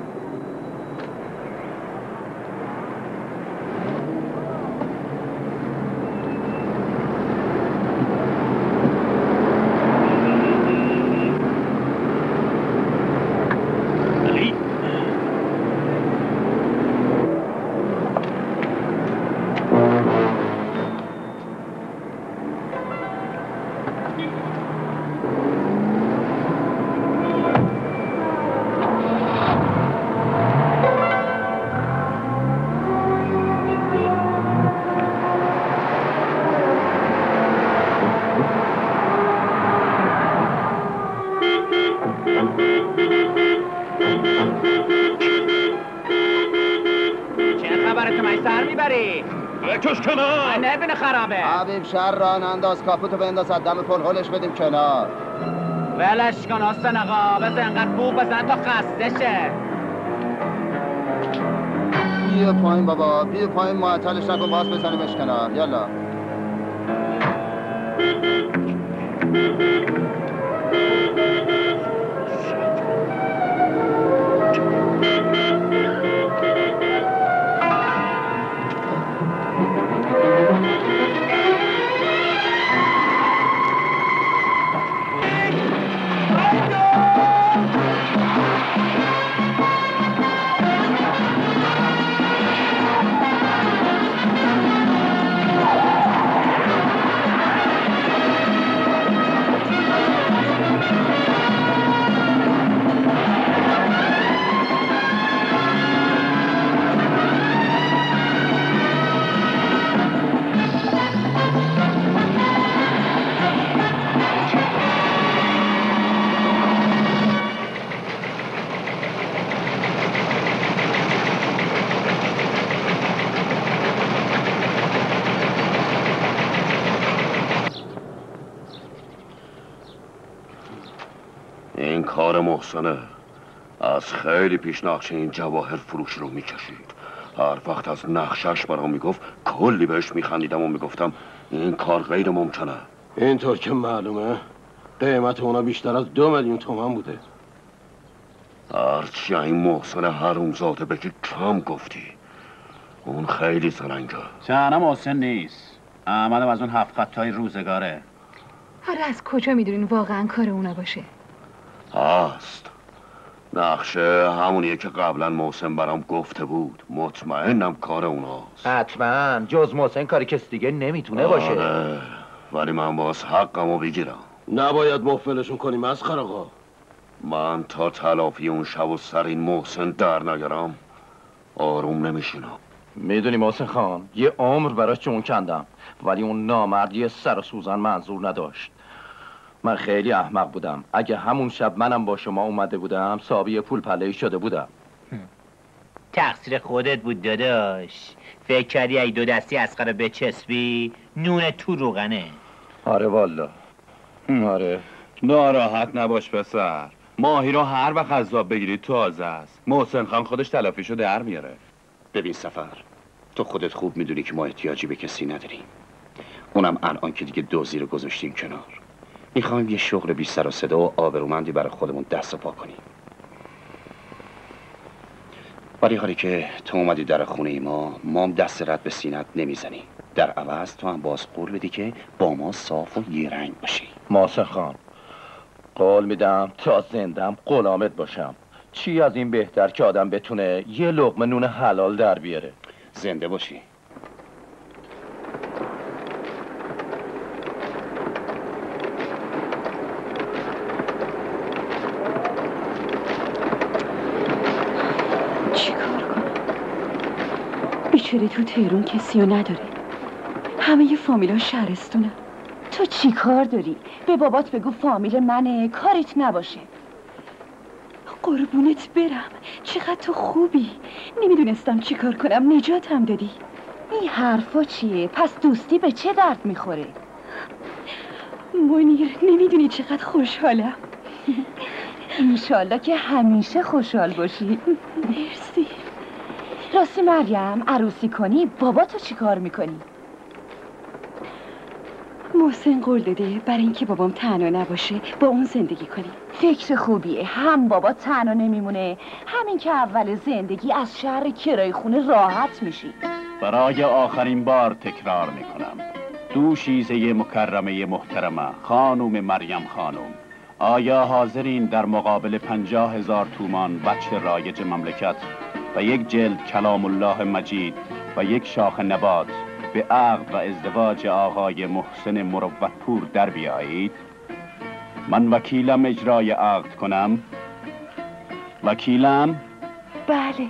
نبینه خرابه. حبیب شهر راه انداز، کاپوتو بنداز، دم پل هلش بدیم کنار. ولش کن حسین آقا، بزن انقدر بوق بزن تا خسته شه. بیا پایین بابا، بیا پایین، معطلش نکن، باز بزنیمش کنار. یالا. این کار محسنه. از خیلی پیش نقشه این جواهر فروش رو میکشید. هر وقت از نقشش برام میگفت کلی بهش میخندیدم و میگفتم این کار غیر ممکنه. اینطور که معلومه قیمت اونا بیشتر از 2 میلیون تومان بوده. هرچی این محسن حرومزاده بگی کم گفتی. اون خیلی زرنگه. چنم محسن نیست. احمدم از اون 7 خطای روزگاره. حالا از کجا میدونین واقعا کار اونا باشه؟ هست. نقشه همونیه که قبلا محسن برام گفته بود. مطمئنم کار اوناست. حتما جز محسن کاری کس دیگه نمیتونه باشه. آره. ولی من باز حقمو بگیرم. نباید مغفلشون کنی مسخر آقا. من تا تلافی اون شب و سر این محسن در نگرم آروم نمیشینم. میدونی محسن خان، یه عمر براش جون کندم، ولی اون نامرد یه سر و سوزن منظور نداشت. من خیلی احمق بودم. اگه همون شب منم با شما اومده بودم صابی پول پله‌ای شده بودم. تقصیر خودت بود داداش. فکر کردی ای 2 دستی اسقر بچسبی نون تو روغنه. آره والا. آره. ناراحت نباش پسر. ماهی رو هر وقت از آب بگیری تازه است. محسن خان خودش تلافیشو در میاره. ببین سفر، تو خودت خوب میدونی که ما احتیاجی به کسی نداریم. اونم الان که دیگه دوزی رو گذاشتیم کنار. میخوایم یه شغل بی سر و صدا و آبرومندی برای خودمون دست و پا کنیم. ولی حالی که تو اومدی در خونه ما هم دست رد به سینت نمیزنی. در عوض تو هم باز قول بدی که با ما صاف و یه رنگ باشی. محسن خان، قول میدم تا زندم غلامت باشم. چی از این بهتر که آدم بتونه یه لقمه نون حلال در بیاره. زنده باشی. بیچاره تو تهرون کسی رو نداره. همه ی فامیلا شهرستونه. تو چی کار داری؟ به بابات بگو فامیل منه، کاریت نباشه. قربونت برم، چقدر تو خوبی. نمیدونستم چی کار کنم، نجاتم دادی. این حرفا چیه؟ پس دوستی به چه درد میخوره؟ منیر، نمیدونی چقدر خوشحالم. انشالله که همیشه خوشحال باشی. مرسی. راستی مریم، عروسی کنی بابا تو چی کار میکنی؟ محسن قول داده برای اینکه بابام تنها نباشه با اون زندگی کنی. فکر خوبیه، هم بابا تنها نمیمونه، همین که اول زندگی از شهر کرای خونه راحت میشی. برای آخرین بار تکرار میکنم، دوشیزه مکرمه محترمه خانوم مریم خانوم، آیا حاضرین در مقابل 50,000 تومان بچه رایج مملکت و یک جلد کلام الله مجید و یک شاخ نبات به عقد و ازدواج آقای محسن مروتپور در بیایید؟ من وکیلم اجرای عقد کنم؟ وکیلم؟ بله.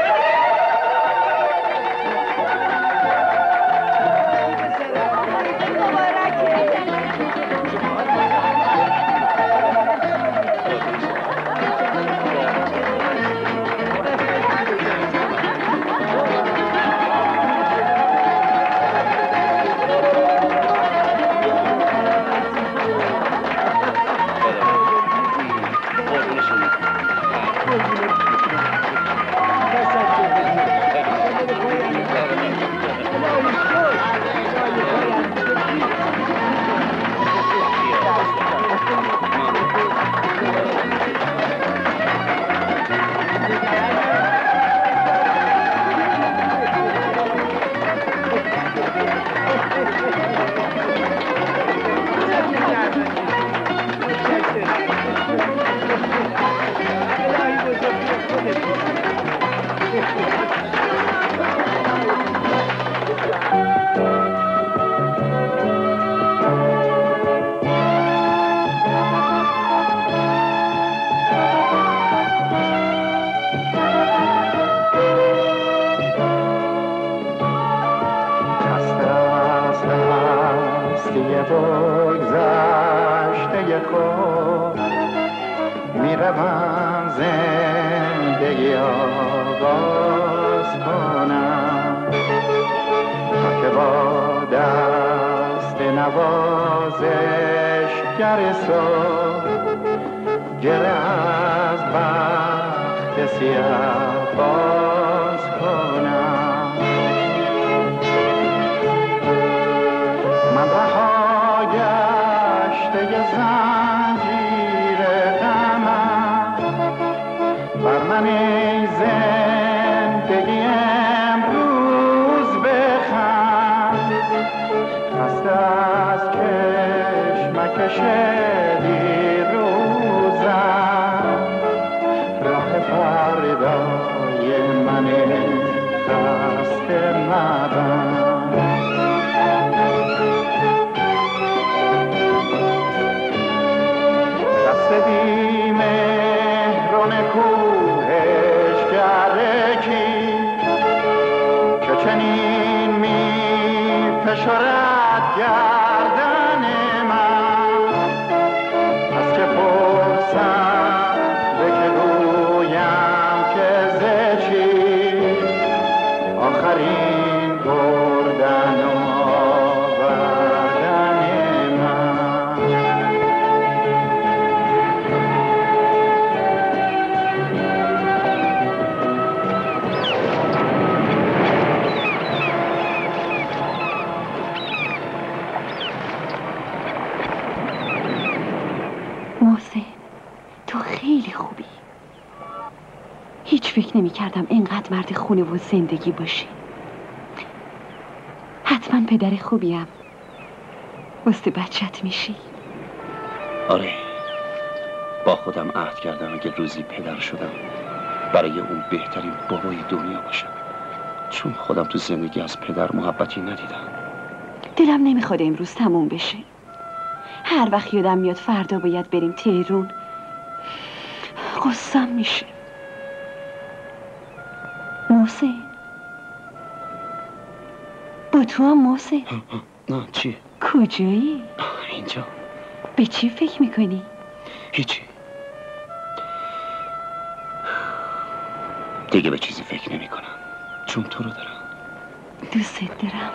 نمی‌کردم اینقدر مرد خونه و زندگی باشی. حتما پدر خوبیم. واسه بچت میشی. آره، با خودم عهد کردم اگه روزی پدر شدم برای اون بهترین بابای دنیا باشم، چون خودم تو زندگی از پدر محبتی ندیدم. دلم نمیخواد امروز تموم بشه. هر وقت یادم میاد فردا باید بریم تهرون غصه‌ام میشه. محسن با تو هم محسن. نه چی؟ کجایی؟ اینجا. به چی فکر میکنی؟ هیچی. دیگه به چیزی فکر نمی کنم چون تو رو دارم. دوست دارم.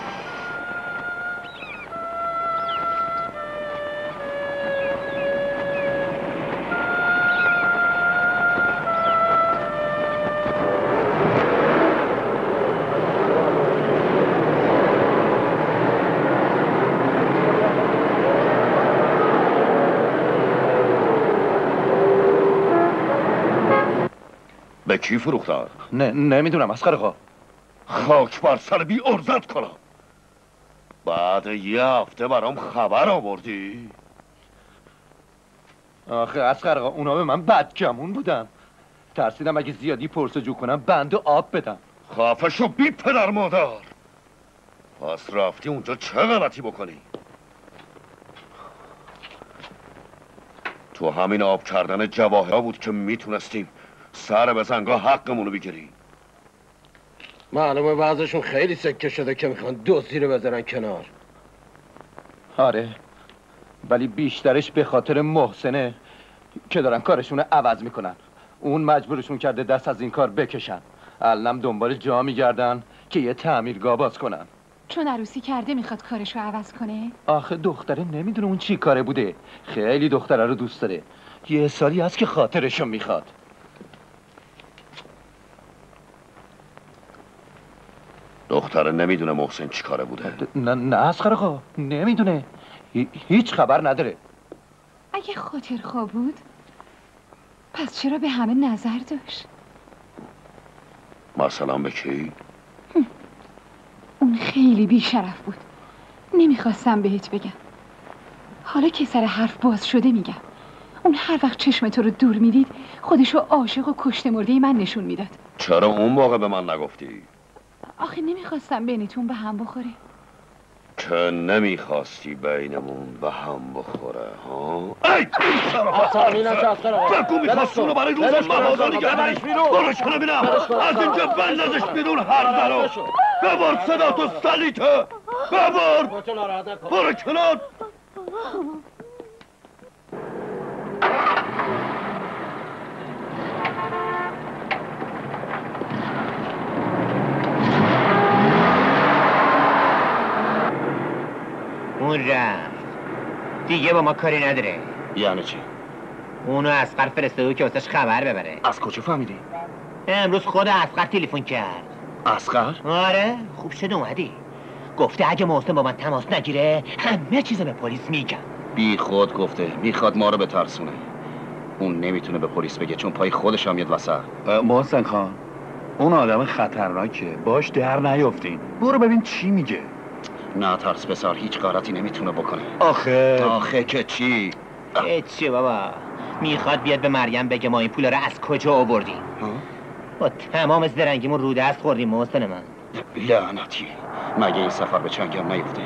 به کی فروختن؟ نمیدونم اسقر آقا. خاک بر سر بی ارزت کنم. بعد یه هفته برام خبر آوردی؟ آخه اسقر آقا اونا به من بدگمون بودن. ترسیدم اگه زیادی پرسجو کنم بند و آب بدم. خفه شو بی پدر مادر. پس رفتی اونجا چه غلطی بکنی؟ تو همین آب کردن جواهرها بود که میتونستیم سر به زنگا حقمونو بگیریم. معلومه بعضشون خیلی سکه شده که میخوان دزدی رو بذارن کنار. آره ولی بیشترش به خاطر محسنه که دارن کارشون رو عوض میکنن. اون مجبورشون کرده دست از این کار بکشن. الانم دنبال جا میگردن که یه تعمیرگاه باز کنن. چون عروسی کرده میخواد کارشو عوض کنه؟ آخه دختره نمیدونه اون چی کاره بوده. خیلی دختره رو دوست داره. یه سالی هست که خاطرشو میخواد. دختره نمیدونه محسن چی کاره بوده. نه اسقر آقا نمیدونه. هیچ خبر نداره. اگه خاطرخواه بود پس چرا به همه نظر داشت؟ مثلا به کی؟ اون خیلی بیشرف بود. نمیخواستم بهت بگم. حالا که سر حرف باز شده میگم. اون هر وقت چشم تو رو دور میدید خودشو عاشق و کشته مرده من نشون میداد. چرا اون موقع به من نگفتی؟ آخه نمیخواستم بینتون به هم بخوره. که نمیخواستی بینمون به هم بخوره ها؟ ای بگو میخواست اونو برای روز مبادا نگه داری. برش کنه بینم از اینجا بندازش بیرون هر درو. ببار صدا تو سلیته. ببار برو کنار. اون رفت دیگه با ما کاری نداره. یعنی چی؟ اونو اسقر فرستاده که واسش خبر ببره. از کجا فهمیدی؟ امروز خود اسقر تلفن کرد. اسقر؟ آره خوب شد اومدی. گفته اگه محسن با من تماس نگیره همه چیزو به پلیس میگم. بی خود گفته میخواد ما رو بترسونه. اون نمیتونه به پلیس بگه چون پای خودش هم میاد وسط. محسن خان اون آدم خطرناکه باش در نیافتین. برو ببین چی میگه. نه ترس پسر هیچ غلطی نمیتونه بکنه. آخه که چی؟ چی بابا میخواد بیاد به مریم بگه ما این پولا رو از کجا آوردیم. با تمام زرنگیمون رو دست خوردیم محسن من. لعنتی مگه این سفر به چنگم نیفته؟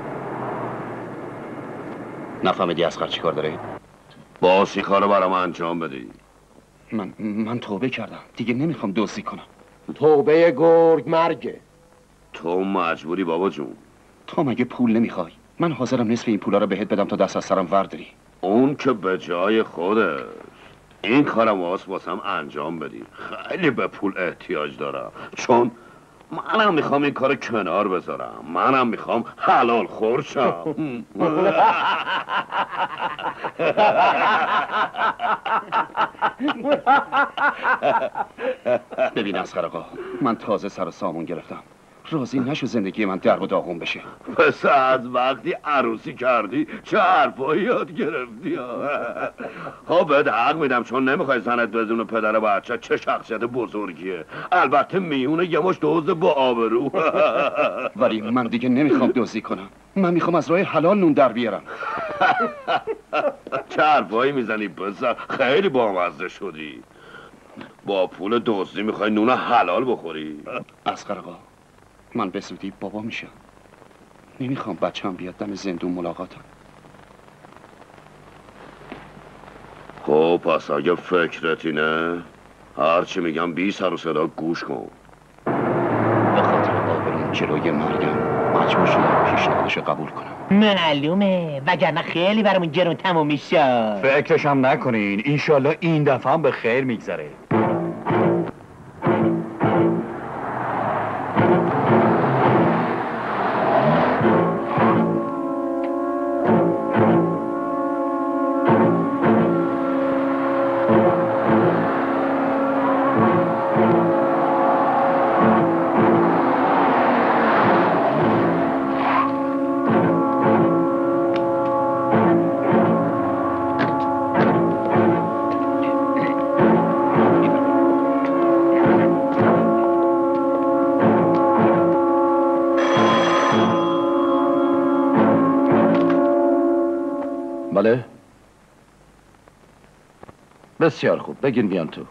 نفهمیدی اسقر چی کار داره؟ باز این کارو برام انجام بدی. من توبه کردم دیگه نمیخوام دزدی کنم. توبه گرگ مرگه. تو مجبوری بابا جون. تو مگه پول نمیخوای؟ من حاضرم نصف این پولا رو بهت بدم تا دست از سرم ورداری. اون که به جای خودش. این کارم واسم انجام بدی. خیلی به پول احتیاج دارم چون منم میخوام این کار کنار بذارم. منم میخوام حلال خور شم. ببین اسقر آقا من تازه سر و سامون گرفتم. راضی نشو زندگی من درب و داغون بشه. پس از وقتی عروسی کردی چه حرفایی یاد گرفتی؟ خب بهت حق میدم چون نمیخوای زنت بدون پدر بچه چه شخصیت بزرگیه. البته میونه یه مش دزد با آبرو. ولی من دیگه نمیخوام دزدی کنم. من میخوام از راه حلال نون در بیارم. چه حرفایی میزنی پسر؟ خیلی بامزه شدی. با پول دزدی میخوای نون حلال بخوری؟ اسقر آقا من به زودی بابا میشم. نمیخوام بچه‌م بیاد دم زندون ملاقاتم. خب پس اگه فکرتی نه هرچی میگم بی سر و صدا گوش کن. به خاطر آبروم جلوی مرگم مجبور شدم پیشنهادشو قبول کنم. معلومه، وگرنه خیلی برامون گرون تموم میشه. فکرش هم نکنین، انشالله این دفعه هم به خیر میگذره. بله؟ بسیار خوب، بگین بیان تو.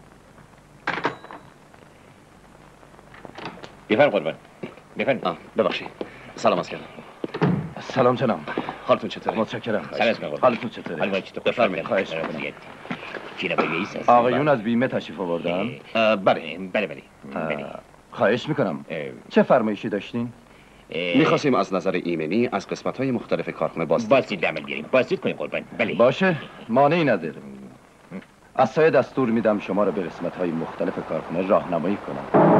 بفرم قربان. بفرم. ببخشید. سلام از کردم. سلام جناب. حالتون چطوره؟ متشکرم. سلام قربان. حالتون چطوره؟ حال چطور؟ بفرمایید. خواهش می‌کنم. کی رئیس هست؟ آقایون از بیمه تشریف آوردن؟ بله. خواهش میکنم. چه فرمایشی داشتین؟ میخواستیم از نظر ایمنی از قسمت‌های مختلف کارخانه بازدید عمل بیاریم. بازدید کنیم قربان. بله. باشه، مانعی نداره. از سایه دستور میدم شما رو به قسمت‌های مختلف کارخانه راهنمایی کنم.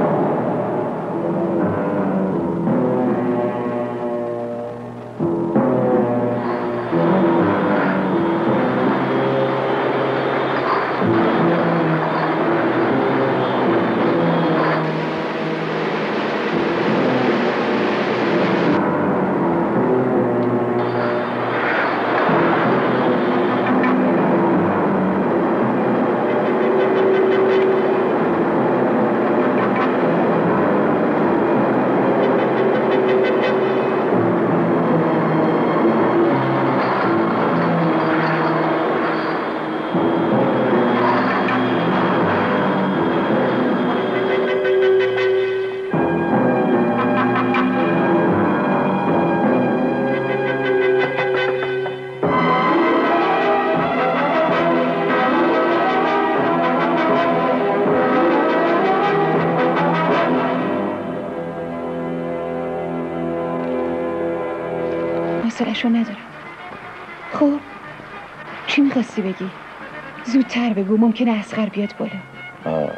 حوصله‌شو ندارم. خب چی میخواستی بگی؟ زودتر بگو، ممکنه اصغر بیاد بالا.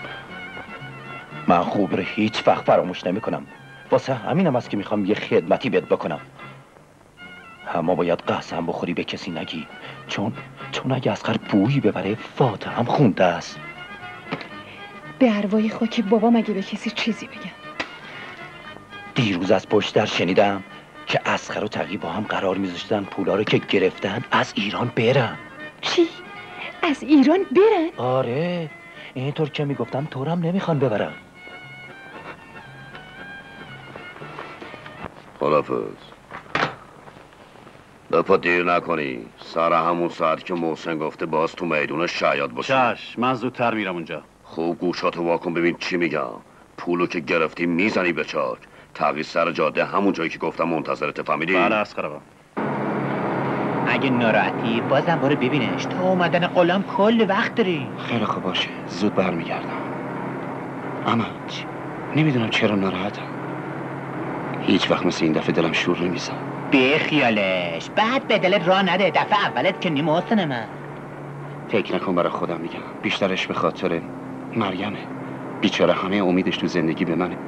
من خوب رو هیچ وقت فراموش نمی کنم. واسه همینم است که میخوام یه خدمتی بهت بکنم. اما باید قسم بخوری به کسی نگی، چون اگه اصغر بویی ببره فاتحه هم خونده است. به ارواح خاک بابا مگه به کسی چیزی بگم؟ دیروز از پشت در شنیدم که اصغر و تقی با هم قرار میذاشتن پولا رو که گرفتن از ایران برن. چی؟ از ایران برن؟ آره، اینطور که میگفتم طورم نمیخوان ببرن. خدافظ. دفعه دیر نکنی، سر همون ساعت که محسن گفته باز تو میدون شاید باشه. چش، من زودتر میرم اونجا. خوب گوشاتو واکن ببین چی میگم. پولو که گرفتی میزنی به چاک. تغییر سر جاده همون جایی که گفتم منتظرت، فهمیدی؟ بله اصغر آقا. اگه ناراحتی بازم برو ببینش، تا اومدن غلام کل وقت داری. خیلی خوب باشه، زود برمیگردم. اما نمیدونم چرا ناراحتم. هیچ وقت مثل این دفعه دلم شور نمیزن. به خیالش، بعد به دلت راه نده. دفعه اولت که نیم حسن من. فکر نکن، برای خودم میگم، بیشترش به خاطر مریمه. بیچاره همه امیدش تو زندگی به منه.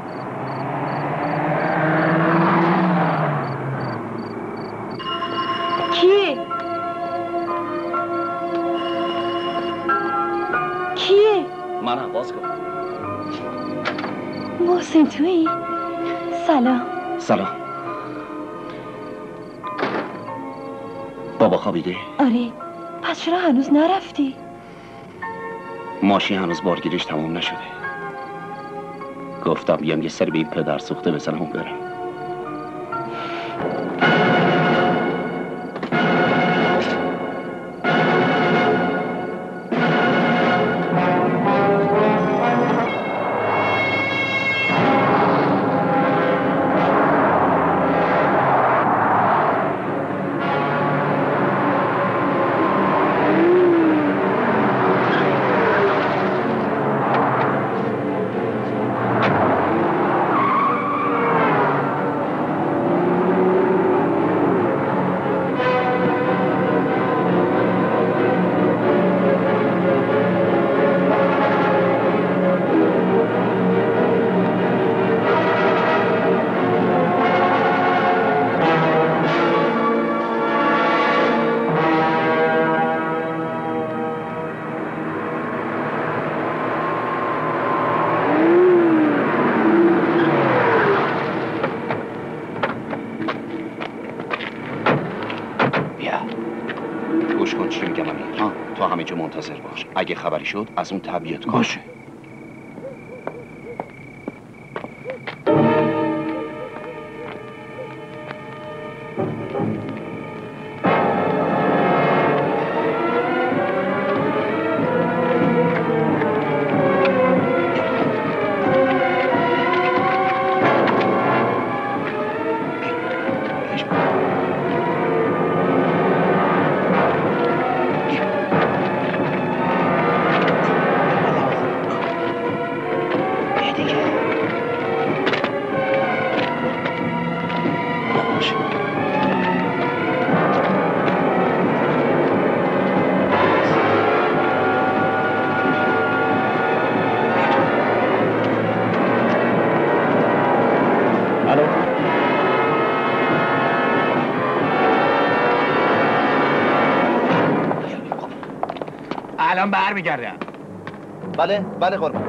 کیه؟ منم، باز کن. محسن تویی؟ سلام. بابا خوابیده؟ آره. پس چرا هنوز نرفتی؟ ماشین هنوز بارگیریش تموم نشده. گفتم بیام یه سر به این پدر سوخته بزنم و برم. میگم امیر. تو همه جا منتظر باش. اگه خبری شد از اون تبعیت کن. باشه. الان برمیگردم. بله قربان.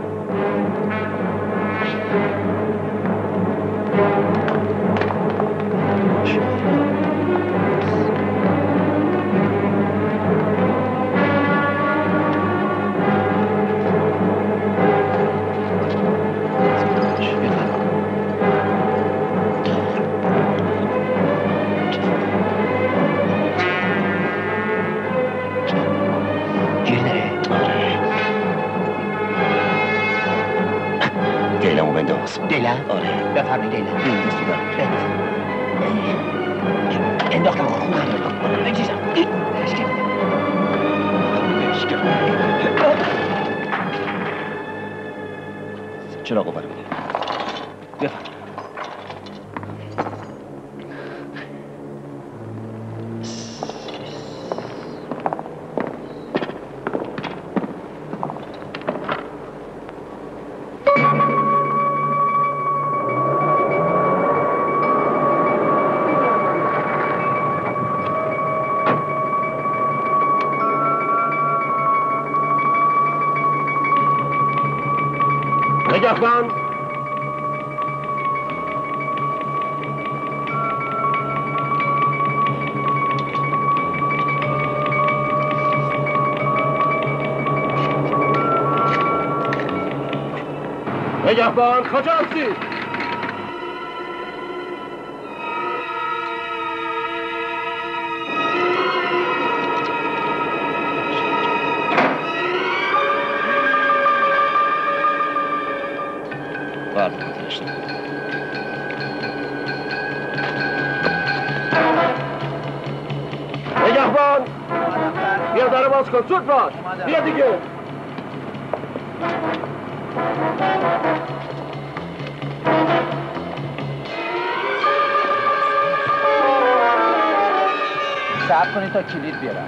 دیلمو بنداز. دیلم؟ آره. بفرمایید دیلم. دستی دارم. انداختم خوب انداختم. بگیشم. چراغو برم. بفرمایید. نگهبان نگهبان کجا هستی؟ نگهبان بیا در باز کن. زود باش. بیا دیگه. صبر کنید تا کلید بیارم.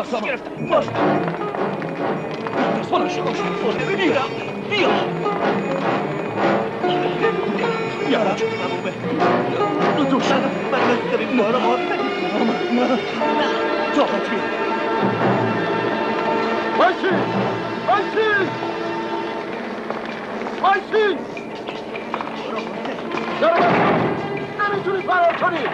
بیا دارم دوشم من بسترین بارا ما نه طاقت بیا باشید باشید باشید نمیتونید فرار کنید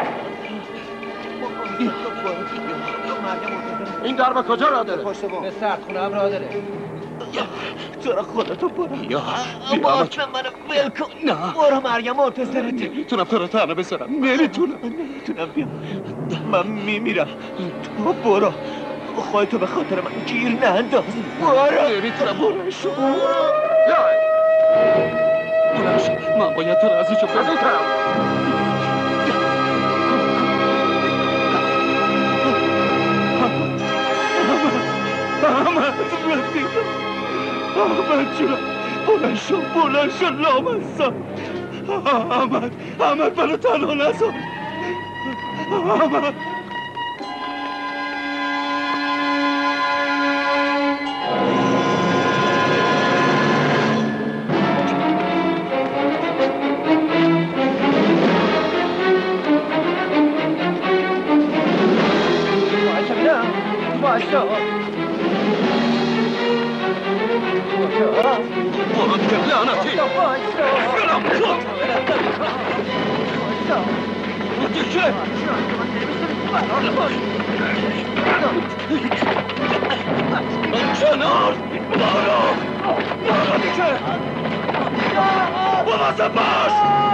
این در به کجا را داره؟ به سردخونه هم را داره چرا خودتو برو یا باطن منو ول کن نه برو مریم منتظرته نمیتونم تو رو تنها بذارم نمیتونم بیا من میمیرم تو برو خودتو به خاطر من گیر ننداز برو نمیتونم برو شما من باید تو رو از اینجا بزنم احمد جونم بلند شو لامصب احمد منو تنها نذار احمد برو دیگه لعنتی گلم کن دیگه کنار برو دیگه مواظب باش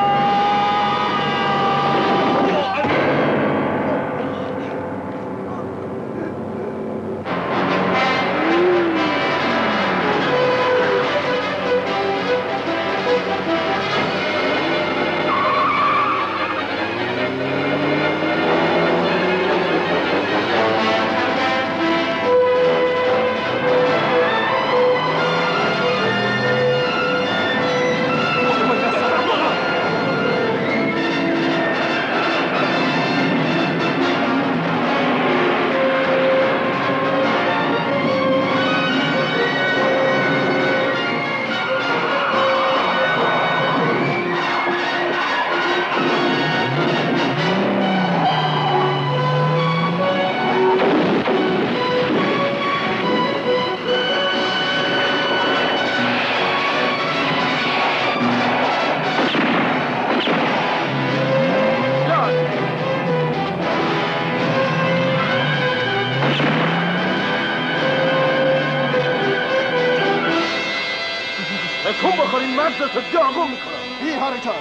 تکون بخورین مغزتو داغون میکنم بی حرکت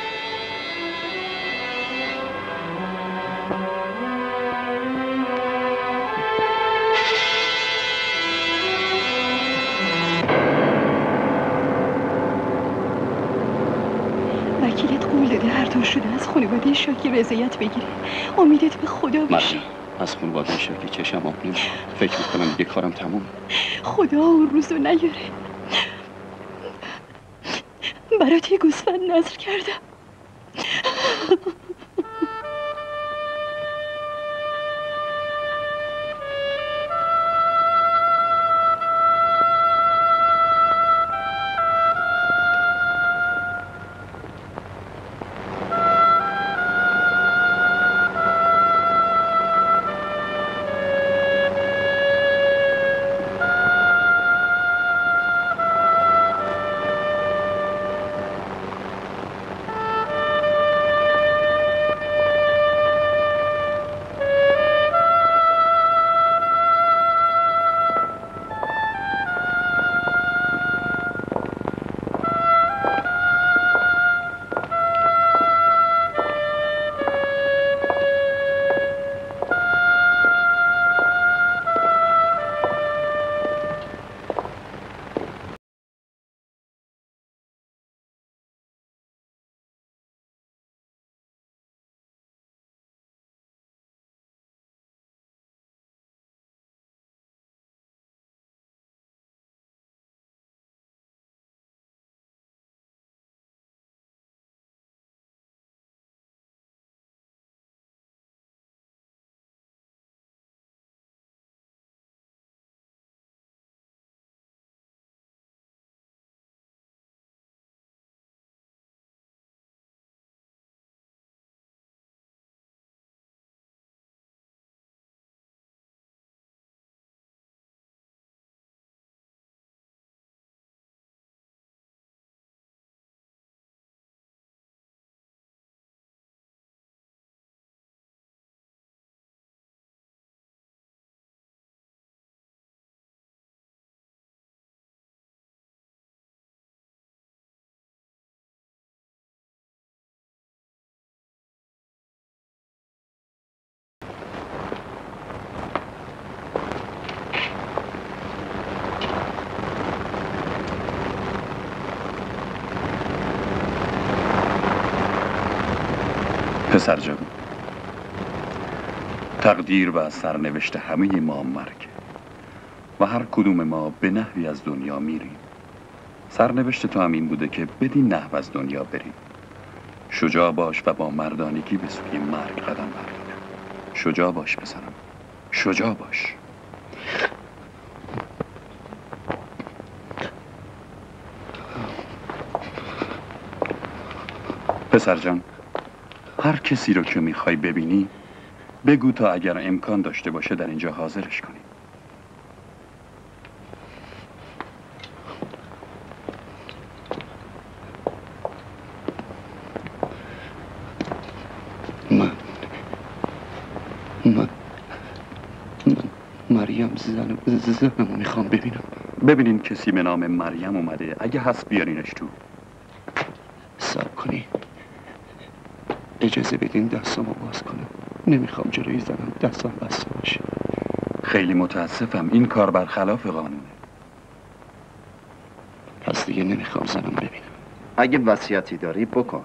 وکیلت قول داده هر طور شده از خانواده شاکی رضایت بگیره امیدت به خدا باشه از خانواده شاکی چشم آب نمیشه فکر میکنم دیگه کارم تموم خدا اون روزو نیاره برات یه گوسفند نذر کردم پسر جان، تقدیر و سرنوشت همه ما مرگ و هر کدوم ما به نحوی از دنیا میریم. سرنوشت تو هم این بوده که بدین نحو از دنیا بریم. شجاع باش و با مردانگی به سوی مرگ قدم بردار. شجاع باش پسرم، شجاع باش. پسر جان، هر کسی رو که میخوای ببینی بگو تا اگر امکان داشته باشه در اینجا حاضرش کنی. مریم زنمو میخوام ببینم. ببینین کسی به نام مریم اومده، اگه هست بیارینش تو. صبر کنی، اجازه بدین دستامو باز کنم. نمیخوام جلوی زنم دستم بسته باشه. خیلی متاسفم، این کار برخلاف قانونه. پس دیگه نمیخوام زنم ببینم. اگه وصیتی داری بکن.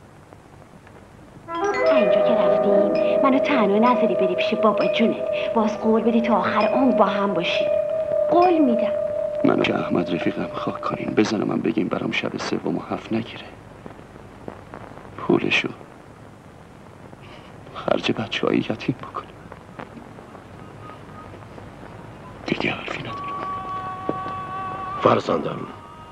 تا اینجا که رفتیم منو تنها نذاری بری پیش بابا جونت. باز قول بدی تا آخر عمر با هم باشی. قول میدم. منو که احمد رفیقم خاک کنین، بزنم من بگیم برام شب سوم و 7 نگیره. پولشو خرج بچه‌های یتیم بکنه. دیگه حرفی ندارم. فرزندم،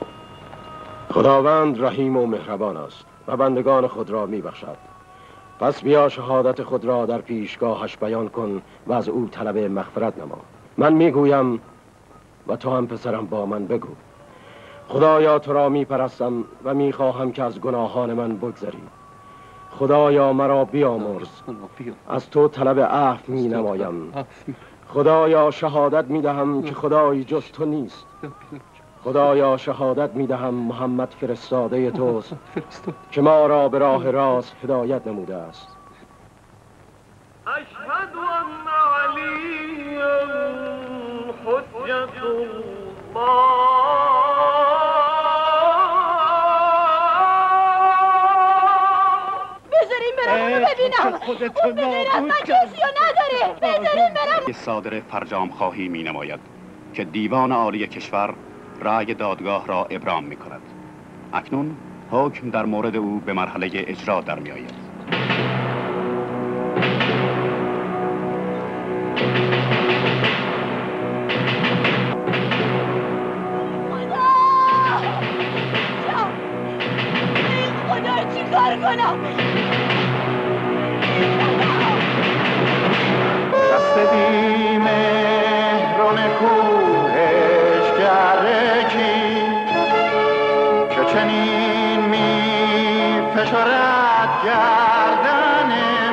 خداوند رحیم و مهربان است و بندگان خود را میبخشد. پس بیا شهادت خود را در پیشگاهش بیان کن و از او طلب مغفرت نما. من میگویم و تو هم پسرم با من بگو. خدایا تو را میپرستم و میخواهم که از گناهان من بگذری. خدایا مرا بیامرز، از تو طلب عفو می نمایم. خدایا شهادت می دهم که خدایی جز تو نیست. خدایا شهادت می دهم محمد فرستاده توست که ما را به راه راست هدایت نموده است. اشهد ان علی حجت الله. ببینم ببینم من کسی رو نداره. بذاریم برم. صادر فرجام خواهی می نماید که دیوان عالی کشور رأی دادگاه را ابرام می کند. اکنون حکم در مورد او به مرحله اجرا در می آید. خدا چی کار کنم؟ دست بی مهران کوهش گرکی که چنین می فشارد گردن